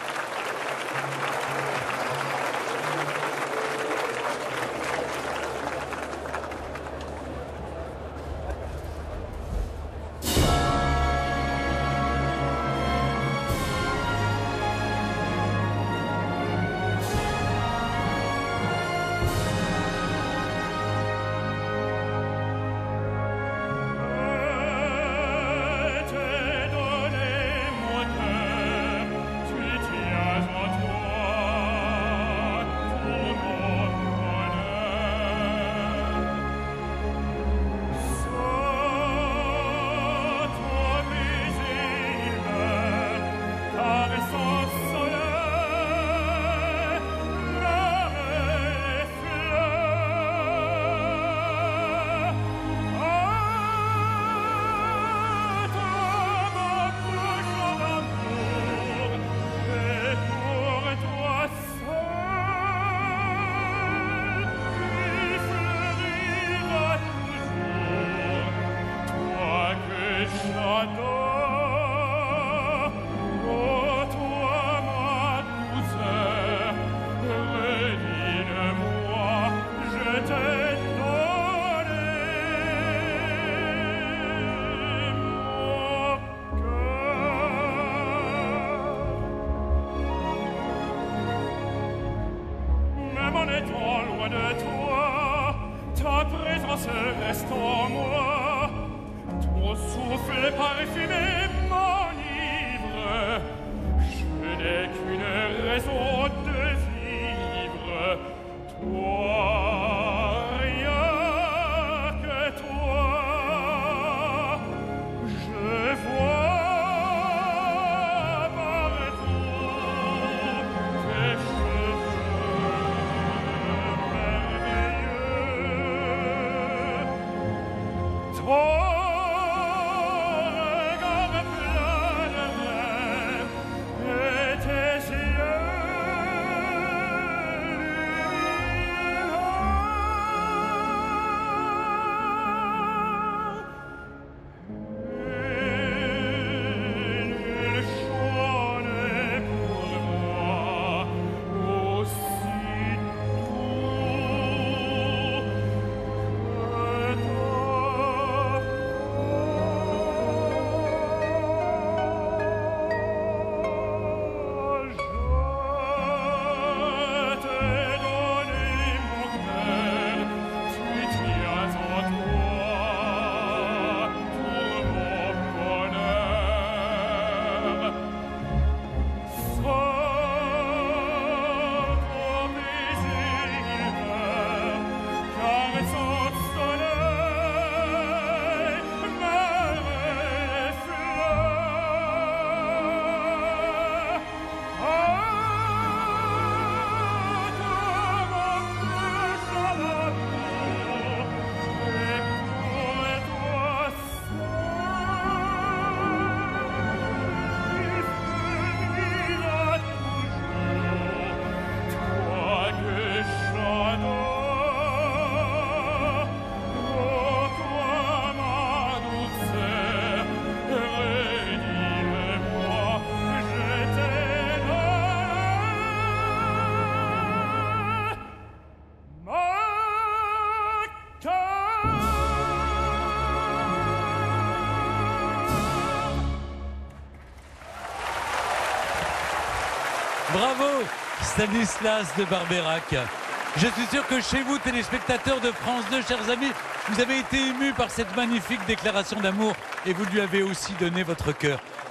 Speaker 13: Bravo Stanislas de Barbeyrac. Je suis sûr que chez vous, téléspectateurs de France deux, chers amis, vous avez été émus par cette magnifique déclaration d'amour et vous lui avez aussi donné votre cœur.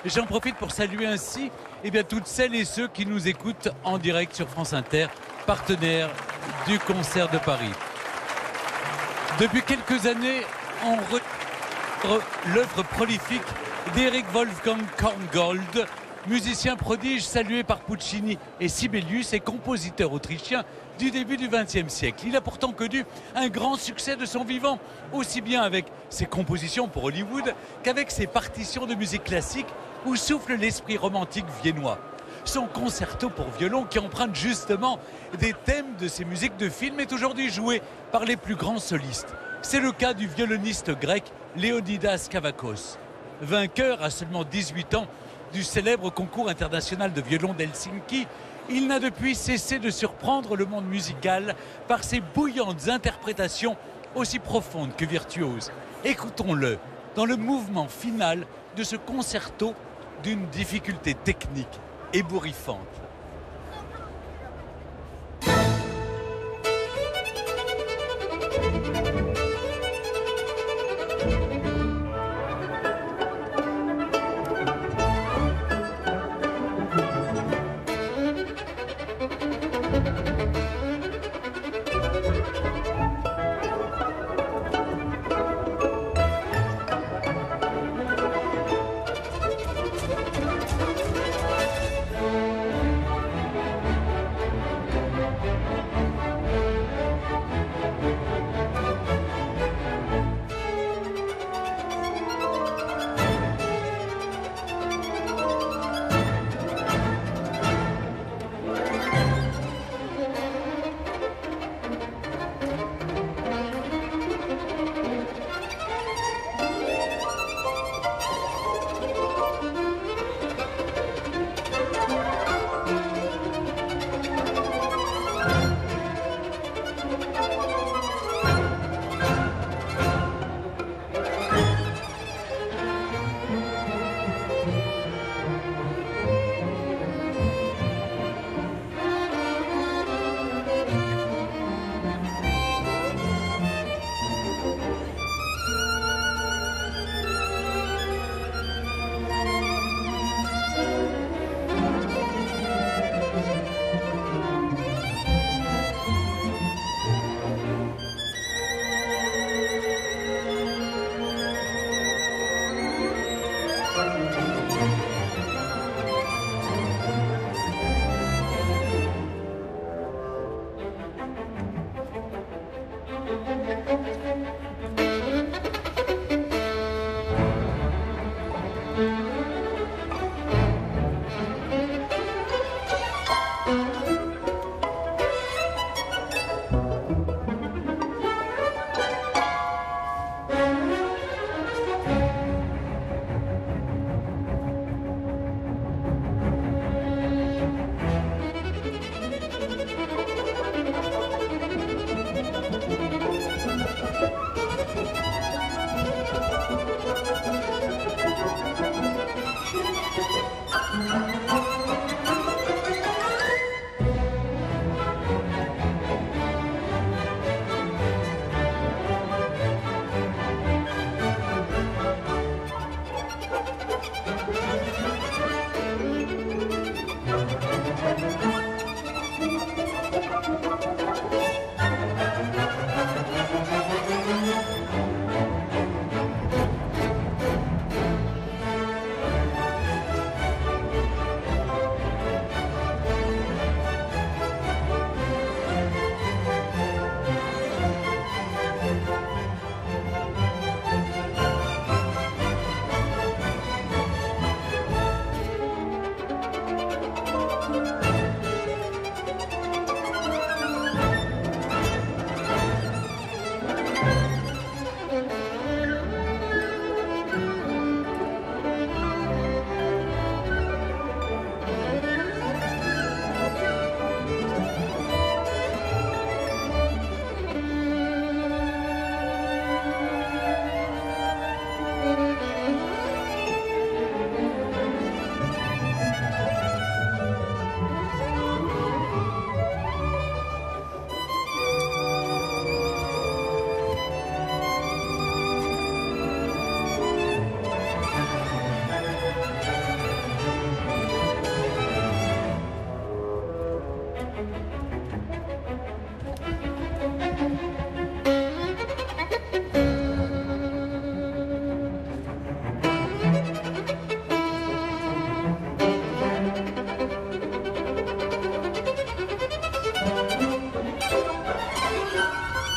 Speaker 13: J'en profite pour saluer ainsi eh bien, toutes celles et ceux qui nous écoutent en direct sur France Inter, partenaire du Concert de Paris. Depuis quelques années, on retrouve l'œuvre prolifique d'Eric Wolfgang Korngold, musicien prodige salué par Puccini et Sibelius et compositeur autrichien du début du vingtième siècle. Il a pourtant connu un grand succès de son vivant, aussi bien avec ses compositions pour Hollywood qu'avec ses partitions de musique classique où souffle l'esprit romantique viennois. Son concerto pour violon qui emprunte justement des thèmes de ses musiques de film est aujourd'hui joué par les plus grands solistes. C'est le cas du violoniste grec Leonidas Kavakos. Vainqueur à seulement dix-huit ans du célèbre concours international de violon d'Helsinki, il n'a depuis cessé de surprendre le monde musical par ses bouillantes interprétations aussi profondes que virtuoses. Écoutons-le dans le mouvement final de ce concerto d'une difficulté technique ébouriffante.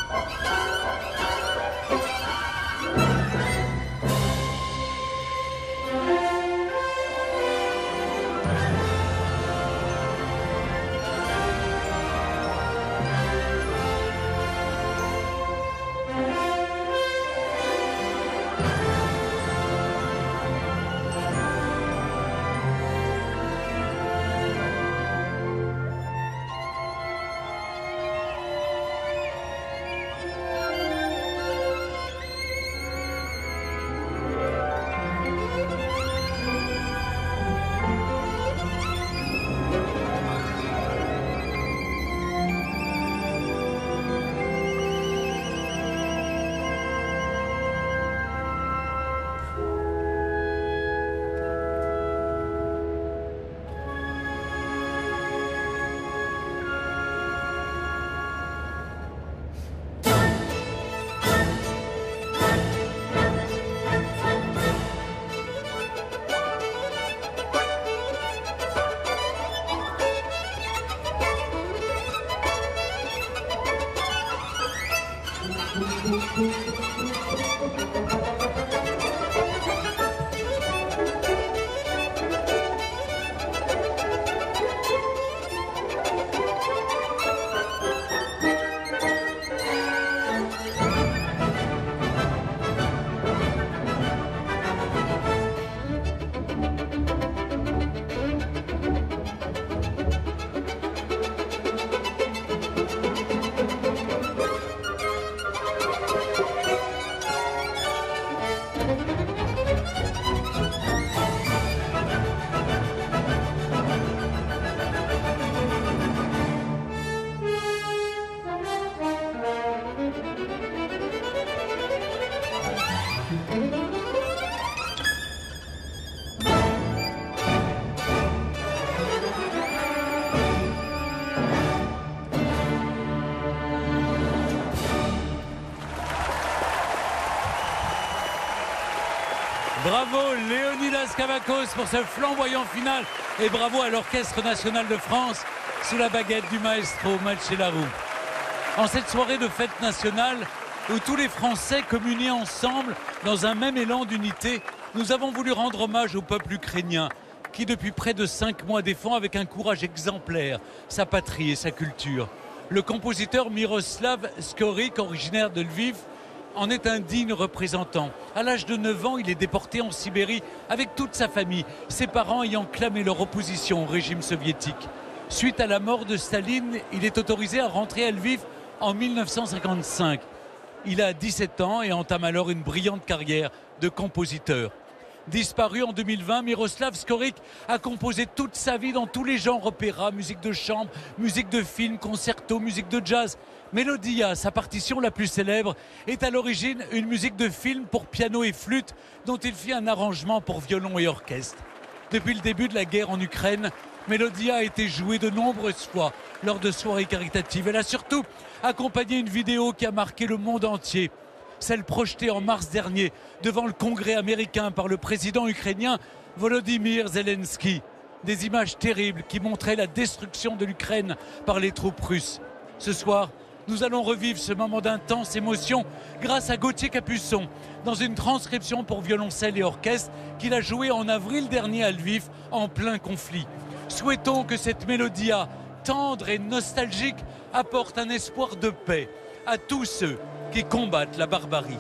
Speaker 13: Bravo Léonidas Kavakos pour ce flamboyant final et bravo à l'Orchestre National de France sous la baguette du maestro Marcellarou. En cette soirée de fête nationale où tous les Français communiaient ensemble dans un même élan d'unité, nous avons voulu rendre hommage au peuple ukrainien qui depuis près de cinq mois défend avec un courage exemplaire sa patrie et sa culture. Le compositeur Miroslav Skoryk, originaire de Lviv, en est un digne représentant. À l'âge de neuf ans, il est déporté en Sibérie avec toute sa famille, ses parents ayant clamé leur opposition au régime soviétique. Suite à la mort de Staline, il est autorisé à rentrer à Lviv en mille neuf cent cinquante-cinq. Il a dix-sept ans et entame alors une brillante carrière de compositeur. Disparu en deux mille vingt, Miroslav Skoryk a composé toute sa vie dans tous les genres opéra, musique de chambre, musique de film, concerto, musique de jazz. Melodia, sa partition la plus célèbre, est à l'origine une musique de film pour piano et flûte dont il fit un arrangement pour violon et orchestre. Depuis le début de la guerre en Ukraine, Melodia a été jouée de nombreuses fois lors de soirées caritatives. Elle a surtout accompagné une vidéo qui a marqué le monde entier. Celle projetée en mars dernier devant le Congrès américain par le président ukrainien Volodymyr Zelensky. Des images terribles qui montraient la destruction de l'Ukraine par les troupes russes. Ce soir, nous allons revivre ce moment d'intense émotion grâce à Gauthier Capuçon dans une transcription pour violoncelle et orchestre qu'il a jouée en avril dernier à Lviv en plein conflit. Souhaitons que cette mélodia tendre et nostalgique apporte un espoir de paix à tous ceux qui combattent la barbarie.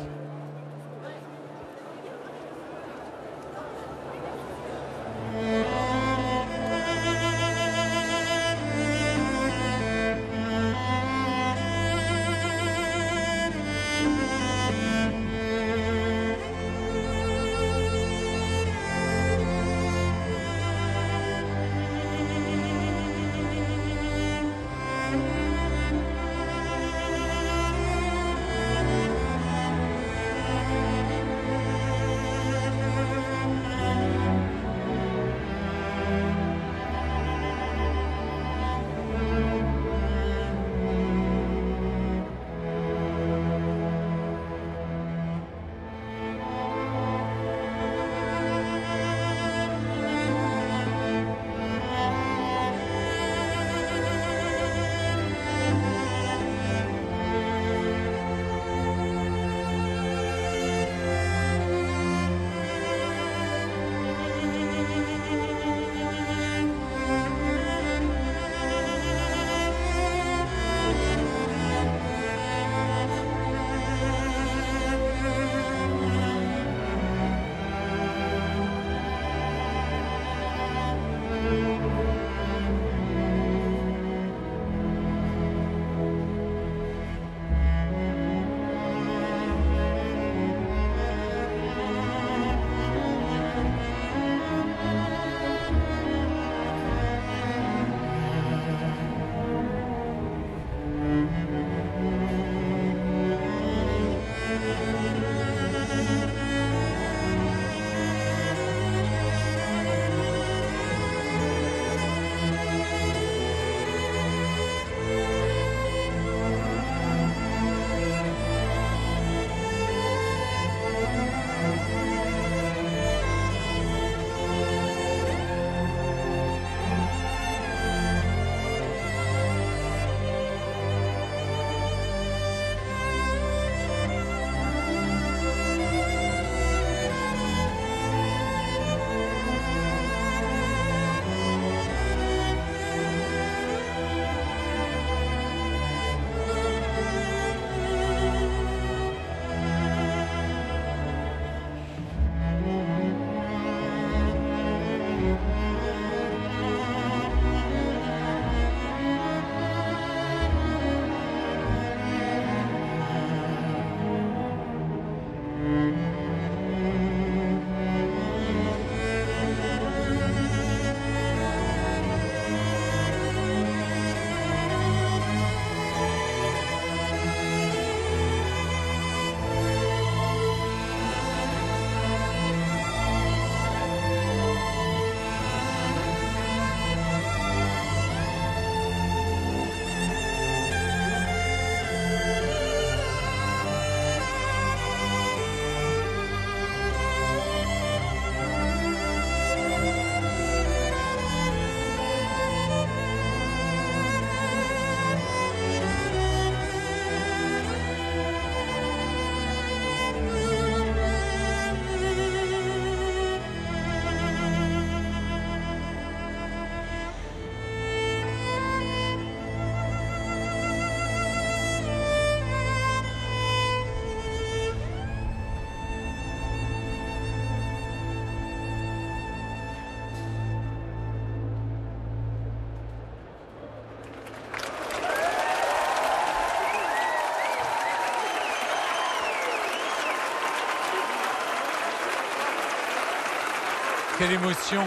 Speaker 13: quelle émotion.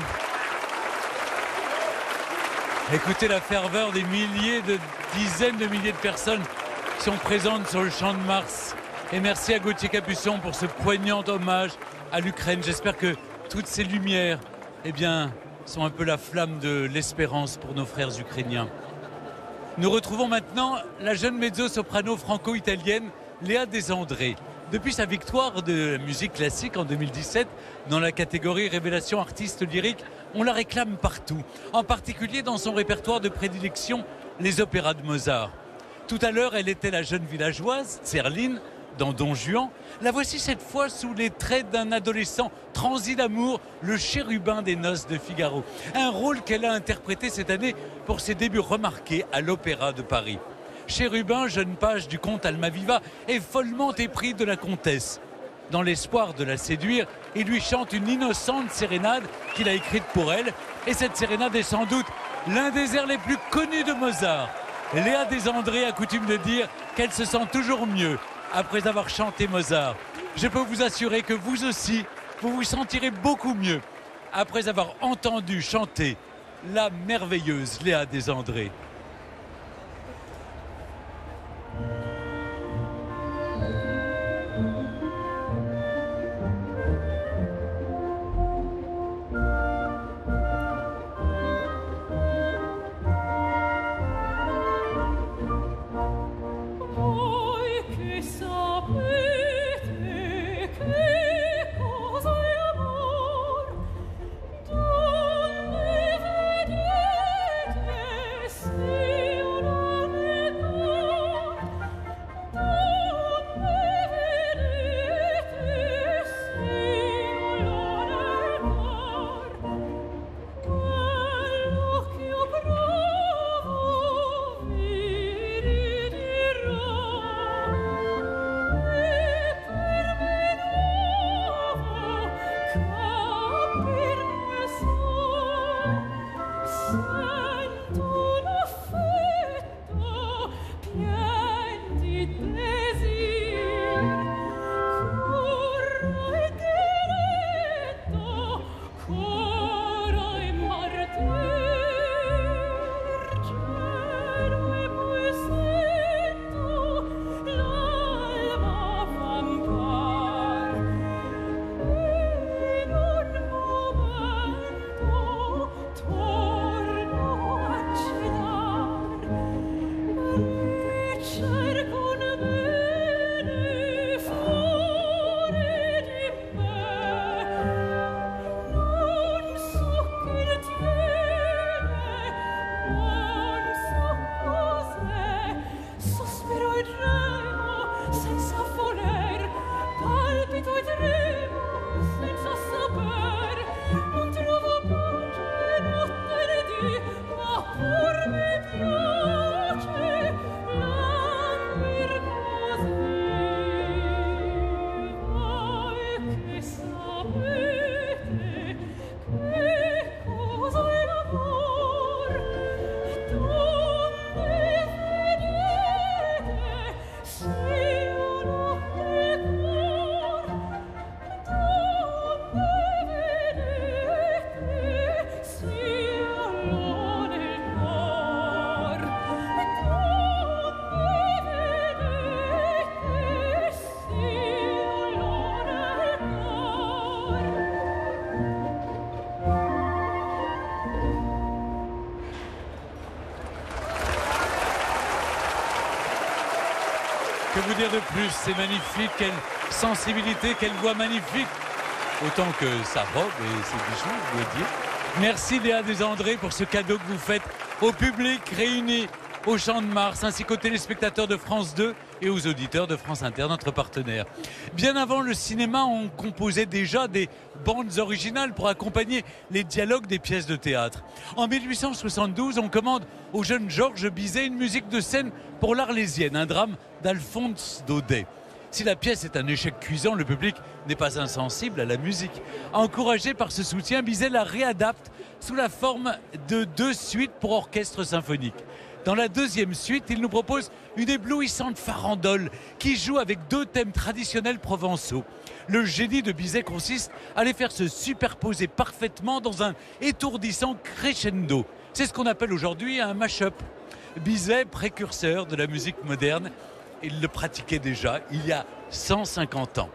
Speaker 13: Écoutez la ferveur des milliers, de dizaines de milliers de personnes qui sont présentes sur le Champ de Mars. Et merci à Gauthier Capuçon pour ce poignant hommage à l'Ukraine. J'espère que toutes ces lumières, eh bien, sont un peu la flamme de l'espérance pour nos frères ukrainiens. Nous retrouvons maintenant la jeune mezzo-soprano franco-italienne Léa Desandré. Depuis sa victoire de musique classique en deux mille dix-sept, dans la catégorie Révélation artiste lyrique, on la réclame partout, en particulier dans son répertoire de prédilection, les opéras de Mozart. Tout à l'heure, elle était la jeune villageoise, Zerline, dans Don Juan. La voici cette fois sous les traits d'un adolescent transi d'amour, le chérubin des noces de Figaro. Un rôle qu'elle a interprété cette année pour ses débuts remarqués à l'Opéra de Paris. Chérubin, jeune page du comte Almaviva, est follement épris de la comtesse. Dans l'espoir de la séduire, il lui chante une innocente sérénade qu'il a écrite pour elle. Et cette sérénade est sans doute l'un des airs les plus connus de Mozart. Léa Desandré a coutume de dire qu'elle se sent toujours mieux après avoir chanté Mozart. Je peux vous assurer que vous aussi, vous vous sentirez beaucoup mieux après avoir entendu chanter la merveilleuse Léa Desandré. Que vous dire de plus? C'est magnifique, quelle sensibilité, quelle voix magnifique. Autant que sa robe et ses bijoux, je dois dire. Merci Léa Desandré pour ce cadeau que vous faites au public réuni au Champ de Mars, ainsi qu'aux téléspectateurs de France deux et aux auditeurs de France Inter, notre partenaire. Bien avant le cinéma, on composait déjà des bandes originales pour accompagner les dialogues des pièces de théâtre. En mille huit cent soixante-douze, on commande au jeune Georges Bizet une musique de scène pour l'Arlésienne, un drame d'Alphonse Daudet. Si la pièce est un échec cuisant, le public n'est pas insensible à la musique. Encouragé par ce soutien, Bizet la réadapte sous la forme de deux suites pour orchestre symphonique. Dans la deuxième suite, il nous propose une éblouissante farandole qui joue avec deux thèmes traditionnels provençaux. Le génie de Bizet consiste à les faire se superposer parfaitement dans un étourdissant crescendo. C'est ce qu'on appelle aujourd'hui un mash-up. Bizet, précurseur de la musique moderne, il le pratiquait déjà il y a cent cinquante ans.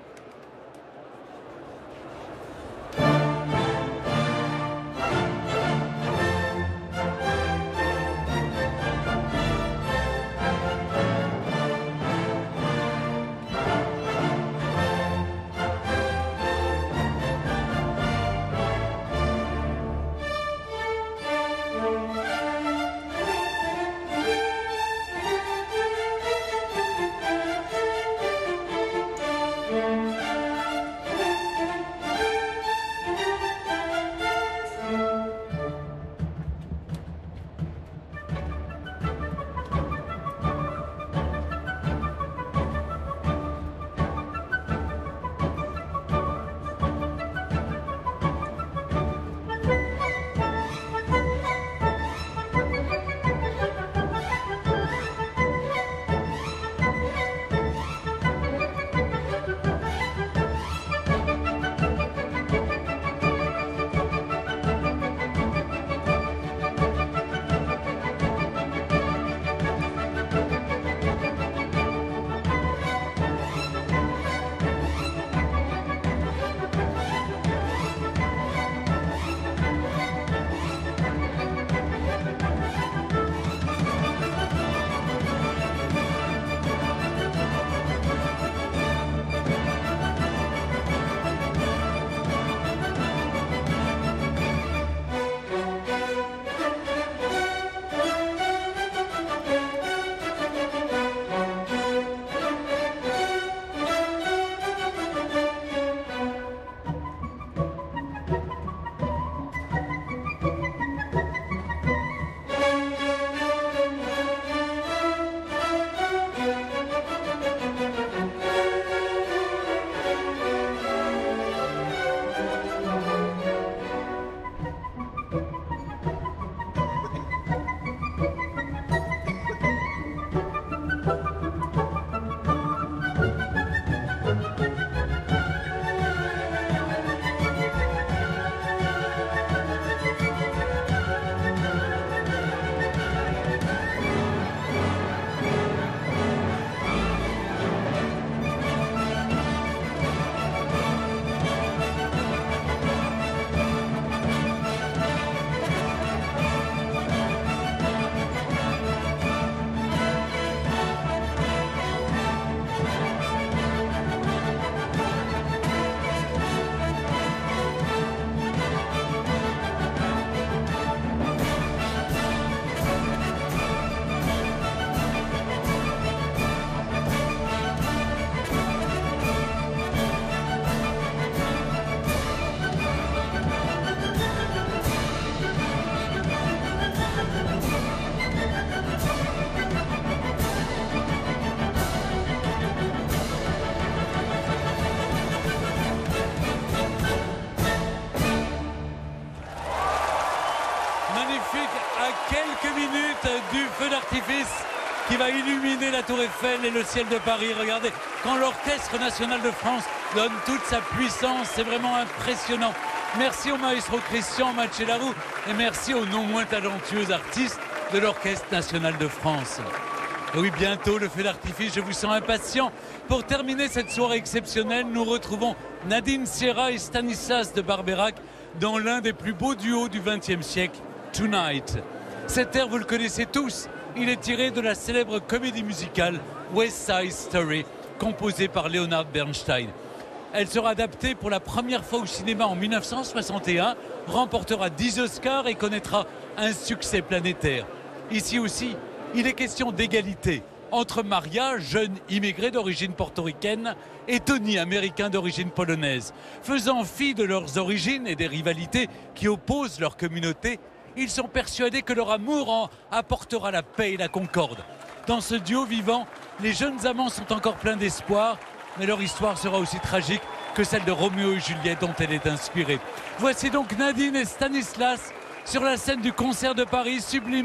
Speaker 13: Du feu d'artifice qui va illuminer la Tour Eiffel et le ciel de Paris. Regardez, quand l'Orchestre National de France donne toute sa puissance, c'est vraiment impressionnant. Merci au maestro Christian Macellaro et merci aux non moins talentueux artistes de l'Orchestre National de France. Et oui, bientôt le feu d'artifice, je vous sens impatient. Pour terminer cette soirée exceptionnelle, nous retrouvons Nadine Sierra et Stanislas de Barbeyrac dans l'un des plus beaux duos du vingtième siècle, Tonight. Cet air, vous le connaissez tous, il est tiré de la célèbre comédie musicale West Side Story, composée par Leonard Bernstein. Elle sera adaptée pour la première fois au cinéma en mille neuf cent soixante et un, remportera dix Oscars et connaîtra un succès planétaire. Ici aussi, il est question d'égalité entre Maria, jeune immigrée d'origine portoricaine, et Tony, américain d'origine polonaise. Faisant fi de leurs origines et des rivalités qui opposent leurs communautés, ils sont persuadés que leur amour en apportera la paix et la concorde. Dans ce duo vivant, les jeunes amants sont encore pleins d'espoir, mais leur histoire sera aussi tragique que celle de Roméo et Juliette dont elle est inspirée. Voici donc Nadine et Stanislas sur la scène du Concert de Paris, sublimés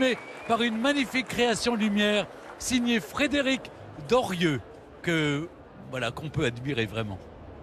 Speaker 13: par une magnifique création lumière signée Frédéric Dorieux, que voilà qu'on peut admirer vraiment.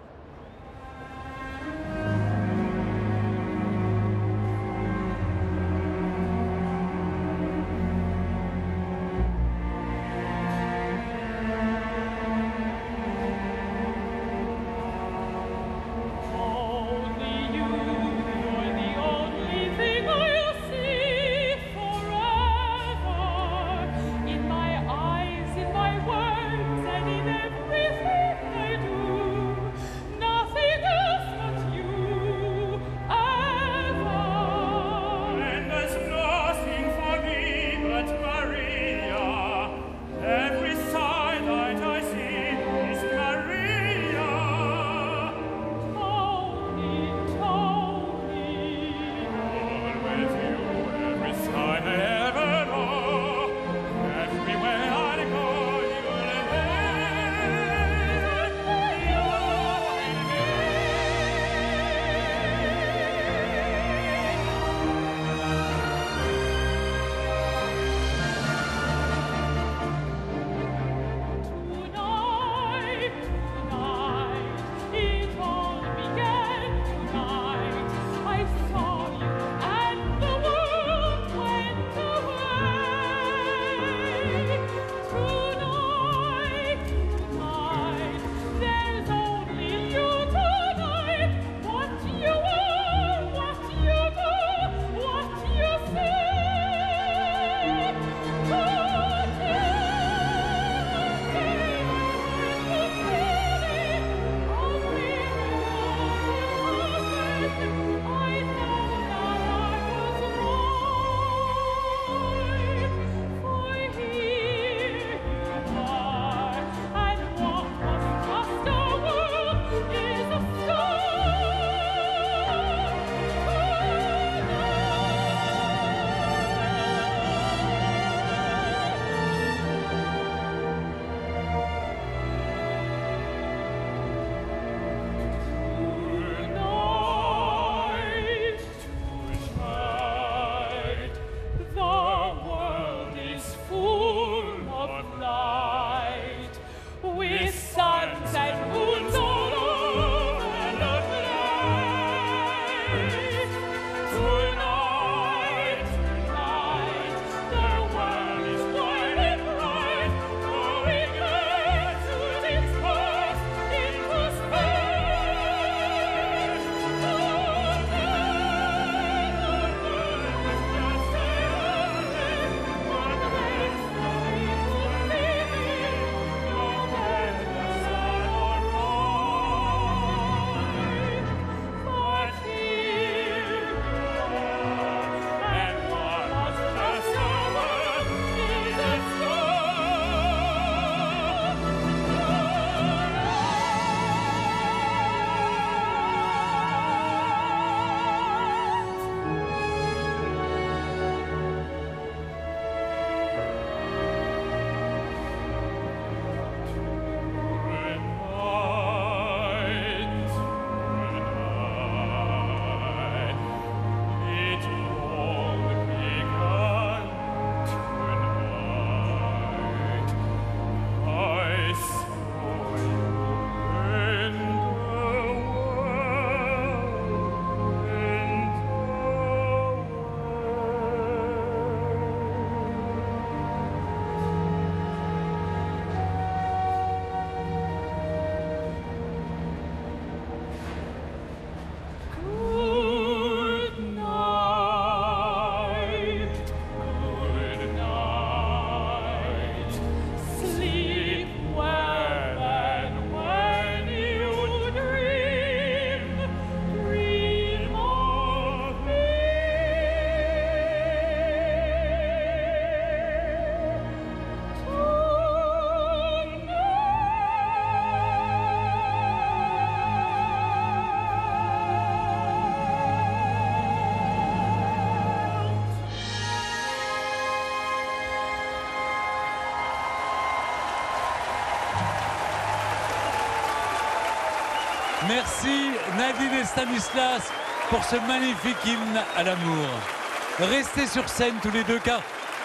Speaker 13: Merci Nadine et Stanislas pour ce magnifique hymne à l'amour. Restez sur scène tous les deux car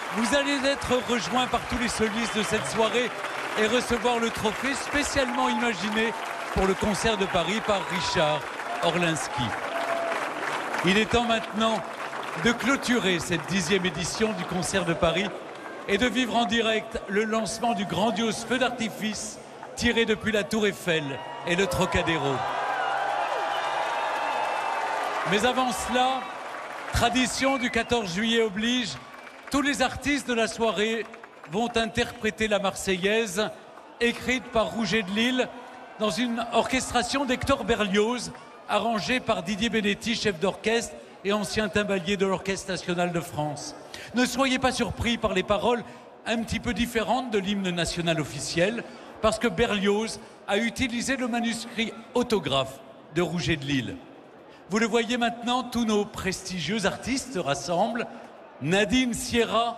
Speaker 13: vous allez être rejoints par tous les solistes de cette soirée et recevoir le trophée spécialement imaginé pour le concert de Paris par Richard Orlinski. Il est temps maintenant de clôturer cette dixième édition du concert de Paris et de vivre en direct le lancement du grandiose feu d'artifice tiré depuis la Tour Eiffel et le Trocadéro. Mais avant cela, tradition du quatorze juillet oblige, tous les artistes de la soirée vont interpréter la Marseillaise, écrite par Rouget de Lille, dans une orchestration d'Hector Berlioz, arrangée par Didier Benetti, chef d'orchestre et ancien timbalier de l'Orchestre national de France. Ne soyez pas surpris par les paroles un petit peu différentes de l'hymne national officiel, parce que Berlioz a utilisé le manuscrit autographe de Rouget de Lille. Vous le voyez maintenant, tous nos prestigieux artistes se rassemblent. Nadine Sierra,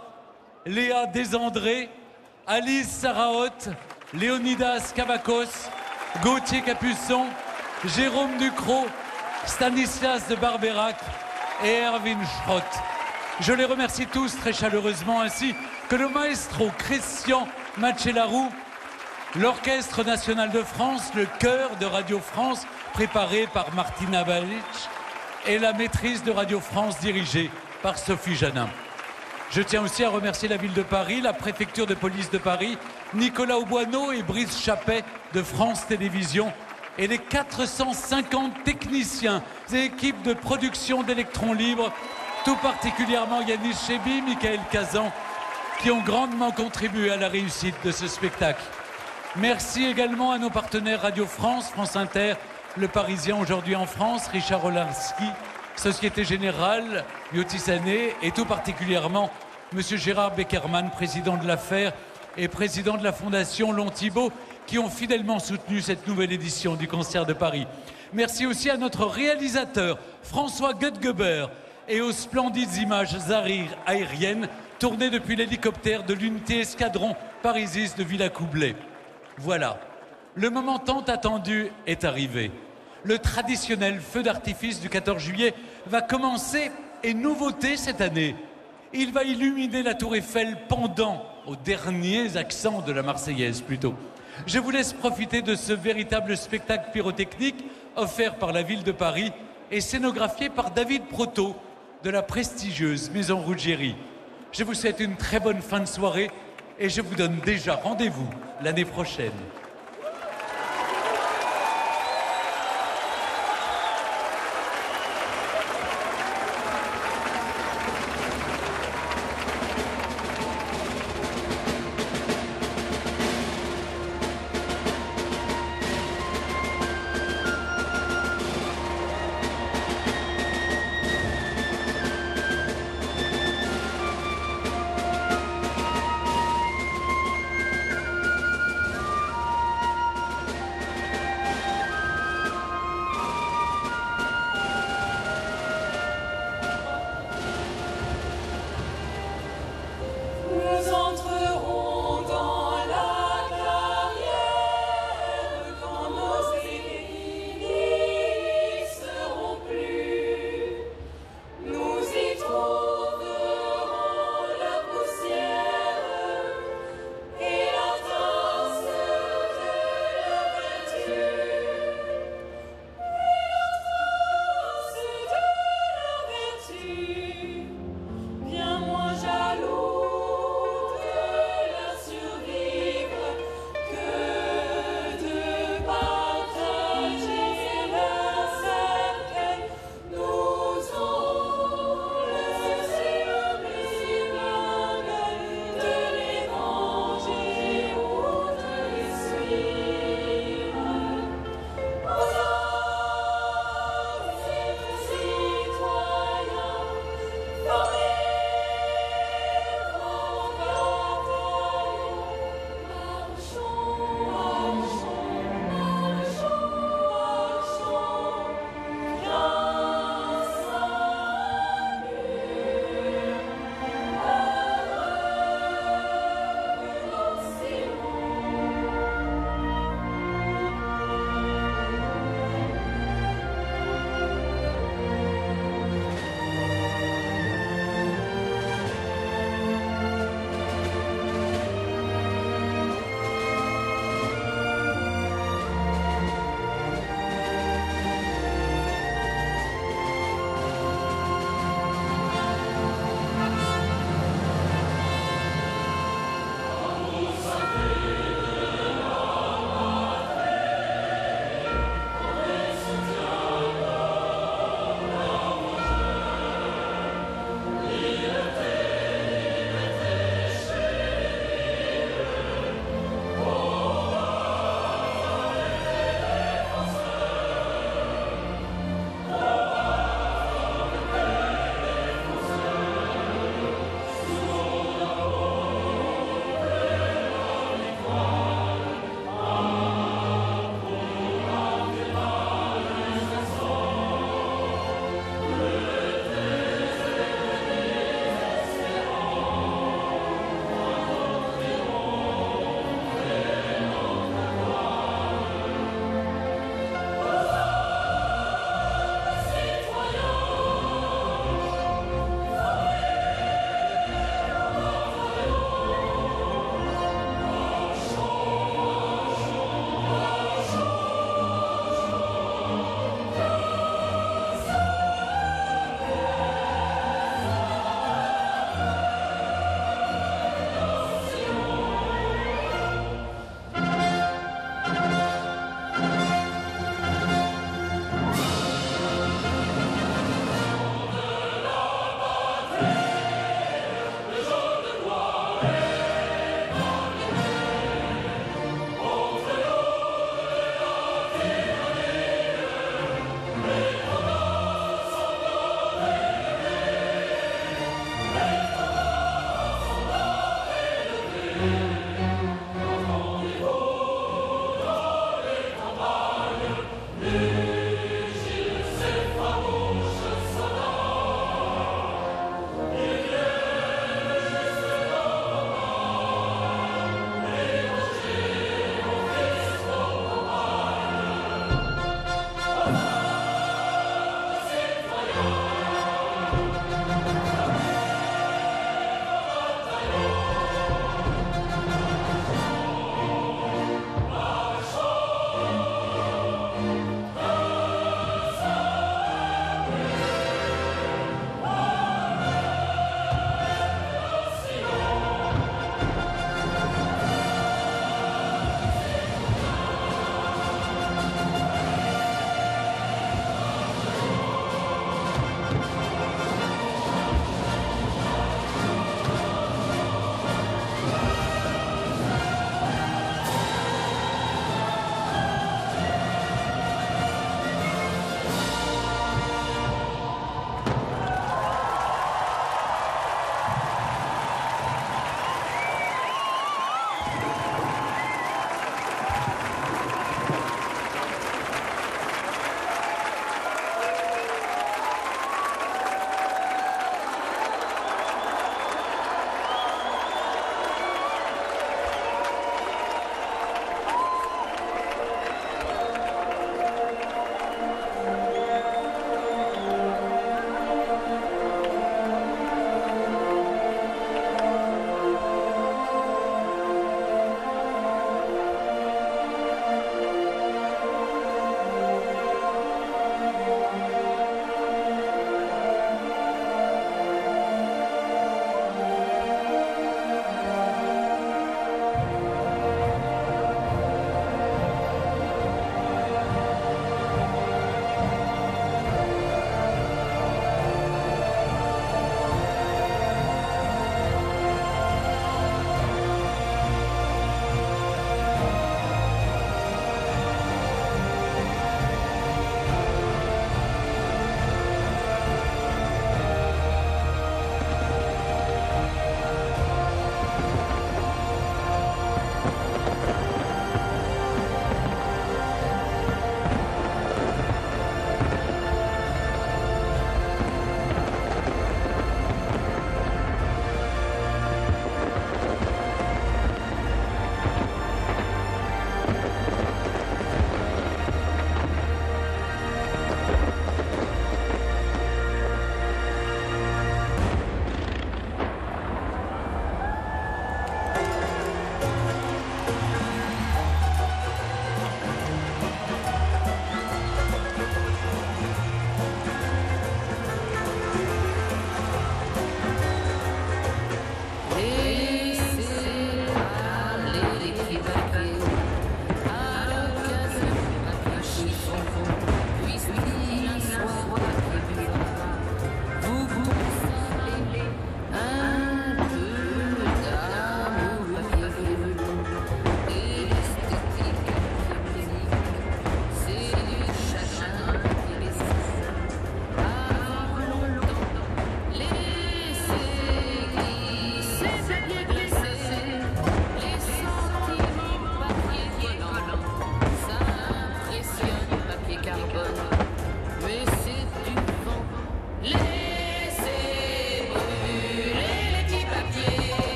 Speaker 13: Léa Desandré, Alice Sarraute, Léonidas Cavacos, Gauthier Capuçon, Jérôme Ducrot, Stanislas de Barberac et Erwin Schrott. Je les remercie tous très chaleureusement, ainsi que le maestro Christian Machelarou, l'Orchestre national de France, le chœur de Radio France, préparé par Martina Balic, et la maîtrise de Radio France, dirigée par Sophie Janin. Je tiens aussi à remercier la ville de Paris, la préfecture de police de Paris, Nicolas Auboineau et Brice Chappet de France Télévisions et les quatre cent cinquante techniciens et équipes de production d'électrons libres, tout particulièrement Yanis Chebi, Michael Kazan, qui ont grandement contribué à la réussite de ce spectacle. Merci également à nos partenaires Radio France, France Inter, Le Parisien aujourd'hui en France, Richard Orlinski, Société Générale, Biotisané et tout particulièrement M. Gérard Beckerman, président de l'affaire et président de la Fondation Long Thibault, qui ont fidèlement soutenu cette nouvelle édition du Concert de Paris. Merci aussi à notre réalisateur François Goetgeber et aux splendides images aériennes tournées depuis l'hélicoptère de l'unité escadron Parisis de Villacoublay. Voilà, le moment tant attendu est arrivé. Le traditionnel feu d'artifice du quatorze juillet va commencer, et nouveauté cette année, il va illuminer la Tour Eiffel pendant aux derniers accents de la Marseillaise plutôt. Je vous laisse profiter de ce véritable spectacle pyrotechnique offert par la ville de Paris et scénographié par David Proto de la prestigieuse Maison Ruggieri. Je vous souhaite une très bonne fin de soirée et je vous donne déjà rendez-vous l'année prochaine.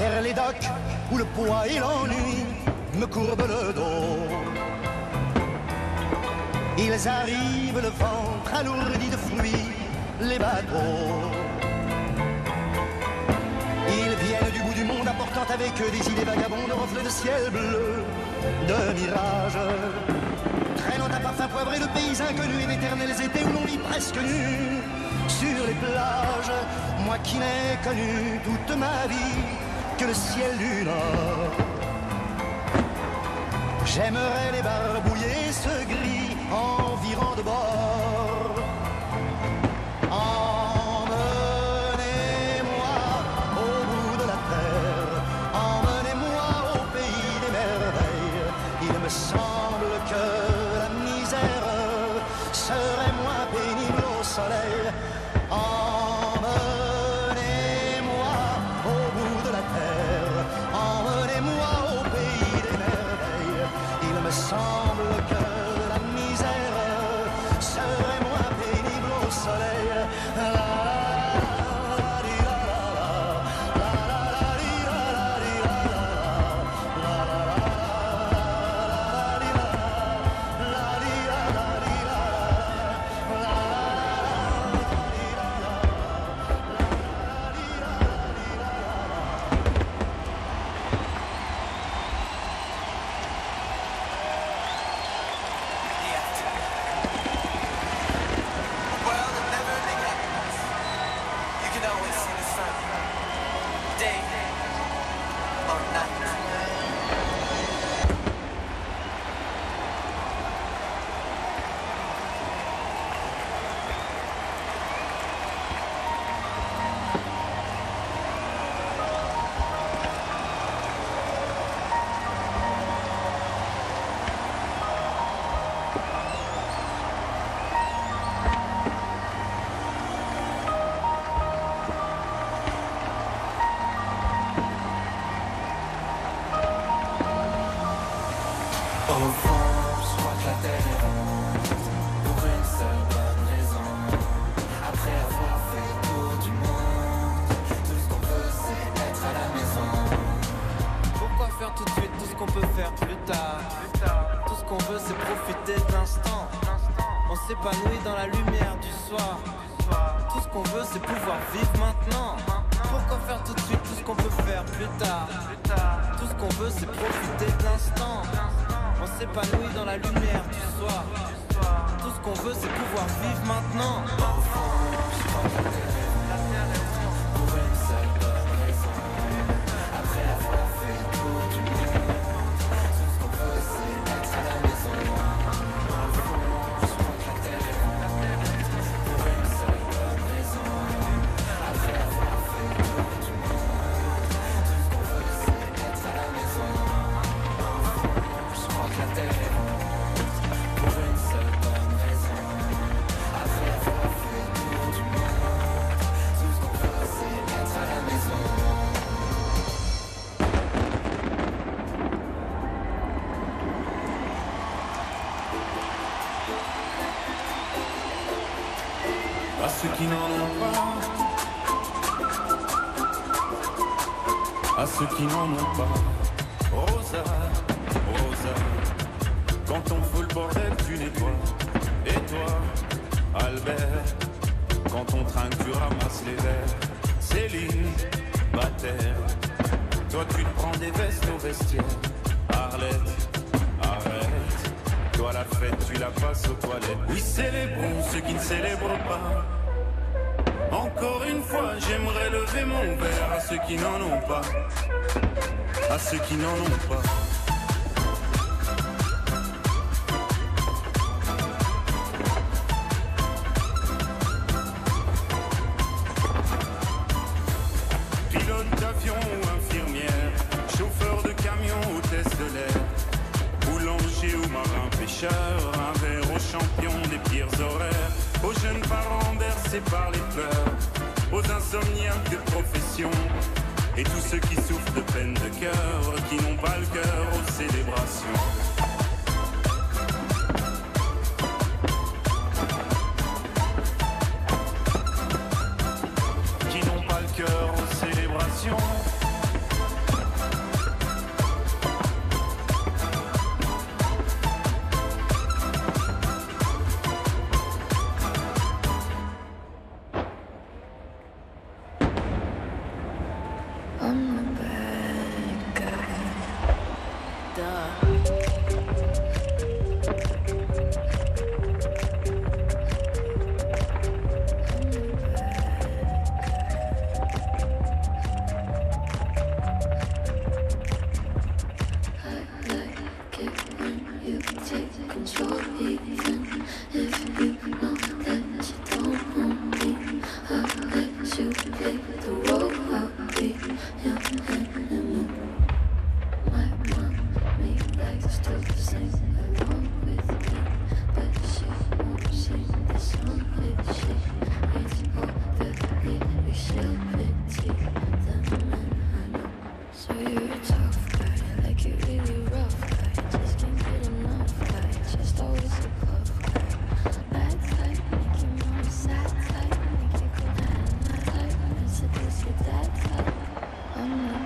Speaker 18: vers les docks où le poids et l'ennui me courbent le dos. Ils arrivent le ventre alourdi de fruits, les bateaux. Ils viennent du bout du monde apportant avec eux des idées vagabondes de reflets de ciel bleu, de mirages. Traînant à parfum poivré de pays inconnus et d'éternels étés où l'on vit presque nu sur les plages. Moi qui n'ai connu toute ma vie que le ciel du Nord. J'aimerais les barbouiller ce gris environ de bord. Emmenez-moi au bout de la terre, emmenez-moi au pays des merveilles. Il me semble que la misère serait moins pénible au soleil. Emmenez-moi au bout de la terre, emmenez-moi au pays des merveilles. Il me semble que la misère serait moins pénible au soleil. La, la,
Speaker 19: Épanoui dans la lumière du soir. Tout ce qu'on veut c'est pouvoir vivre maintenant. Pourquoi faire tout de suite tout ce qu'on peut faire plus tard? Tout ce qu'on veut c'est profiter de l'instant. On s'épanouit dans la lumière du soir. Tout ce qu'on veut c'est pouvoir vivre maintenant. Pour une seule bonne raison. Après avoir fait le tour du monde, tout ce qu'on veut c'est être à la maison.
Speaker 17: À ceux qui n'en ont pas, à ceux qui n'en ont pas. Rosa, Rosa, quand on fout le bordel tu nettoies. Et toi, Albert, quand on trinque tu ramasses les verres. Céline, Bataire, toi tu te prends des vestes au vestiaire. Arlette, arrête, toi la fête tu la passes aux toilettes. Oui, célébrons ceux qui ne célèbrent pas. Encore une fois, j'aimerais lever mon verre à ceux qui n'en ont pas, à ceux qui n'en ont pas. Pilote d'avion ou infirmière, chauffeur de camion, hôtesse de l'air, boulanger ou marin pêcheur, un verre aux champions des pires horaires, aux jeunes parents bercés par les pleurs, aux insomniaques de profession, et tous ceux qui souffrent de peine de cœur, qui n'ont pas le cœur aux célébrations. Qui n'ont pas le cœur aux célébrations.
Speaker 10: I'm the bad guy. Duh. So you're a tough guy, like you're really rough guy. Just can't get enough guy, just always a puff guy. Bad type, make your mom sad type, make you go mad, mad type. I said this, you're that type. I'm the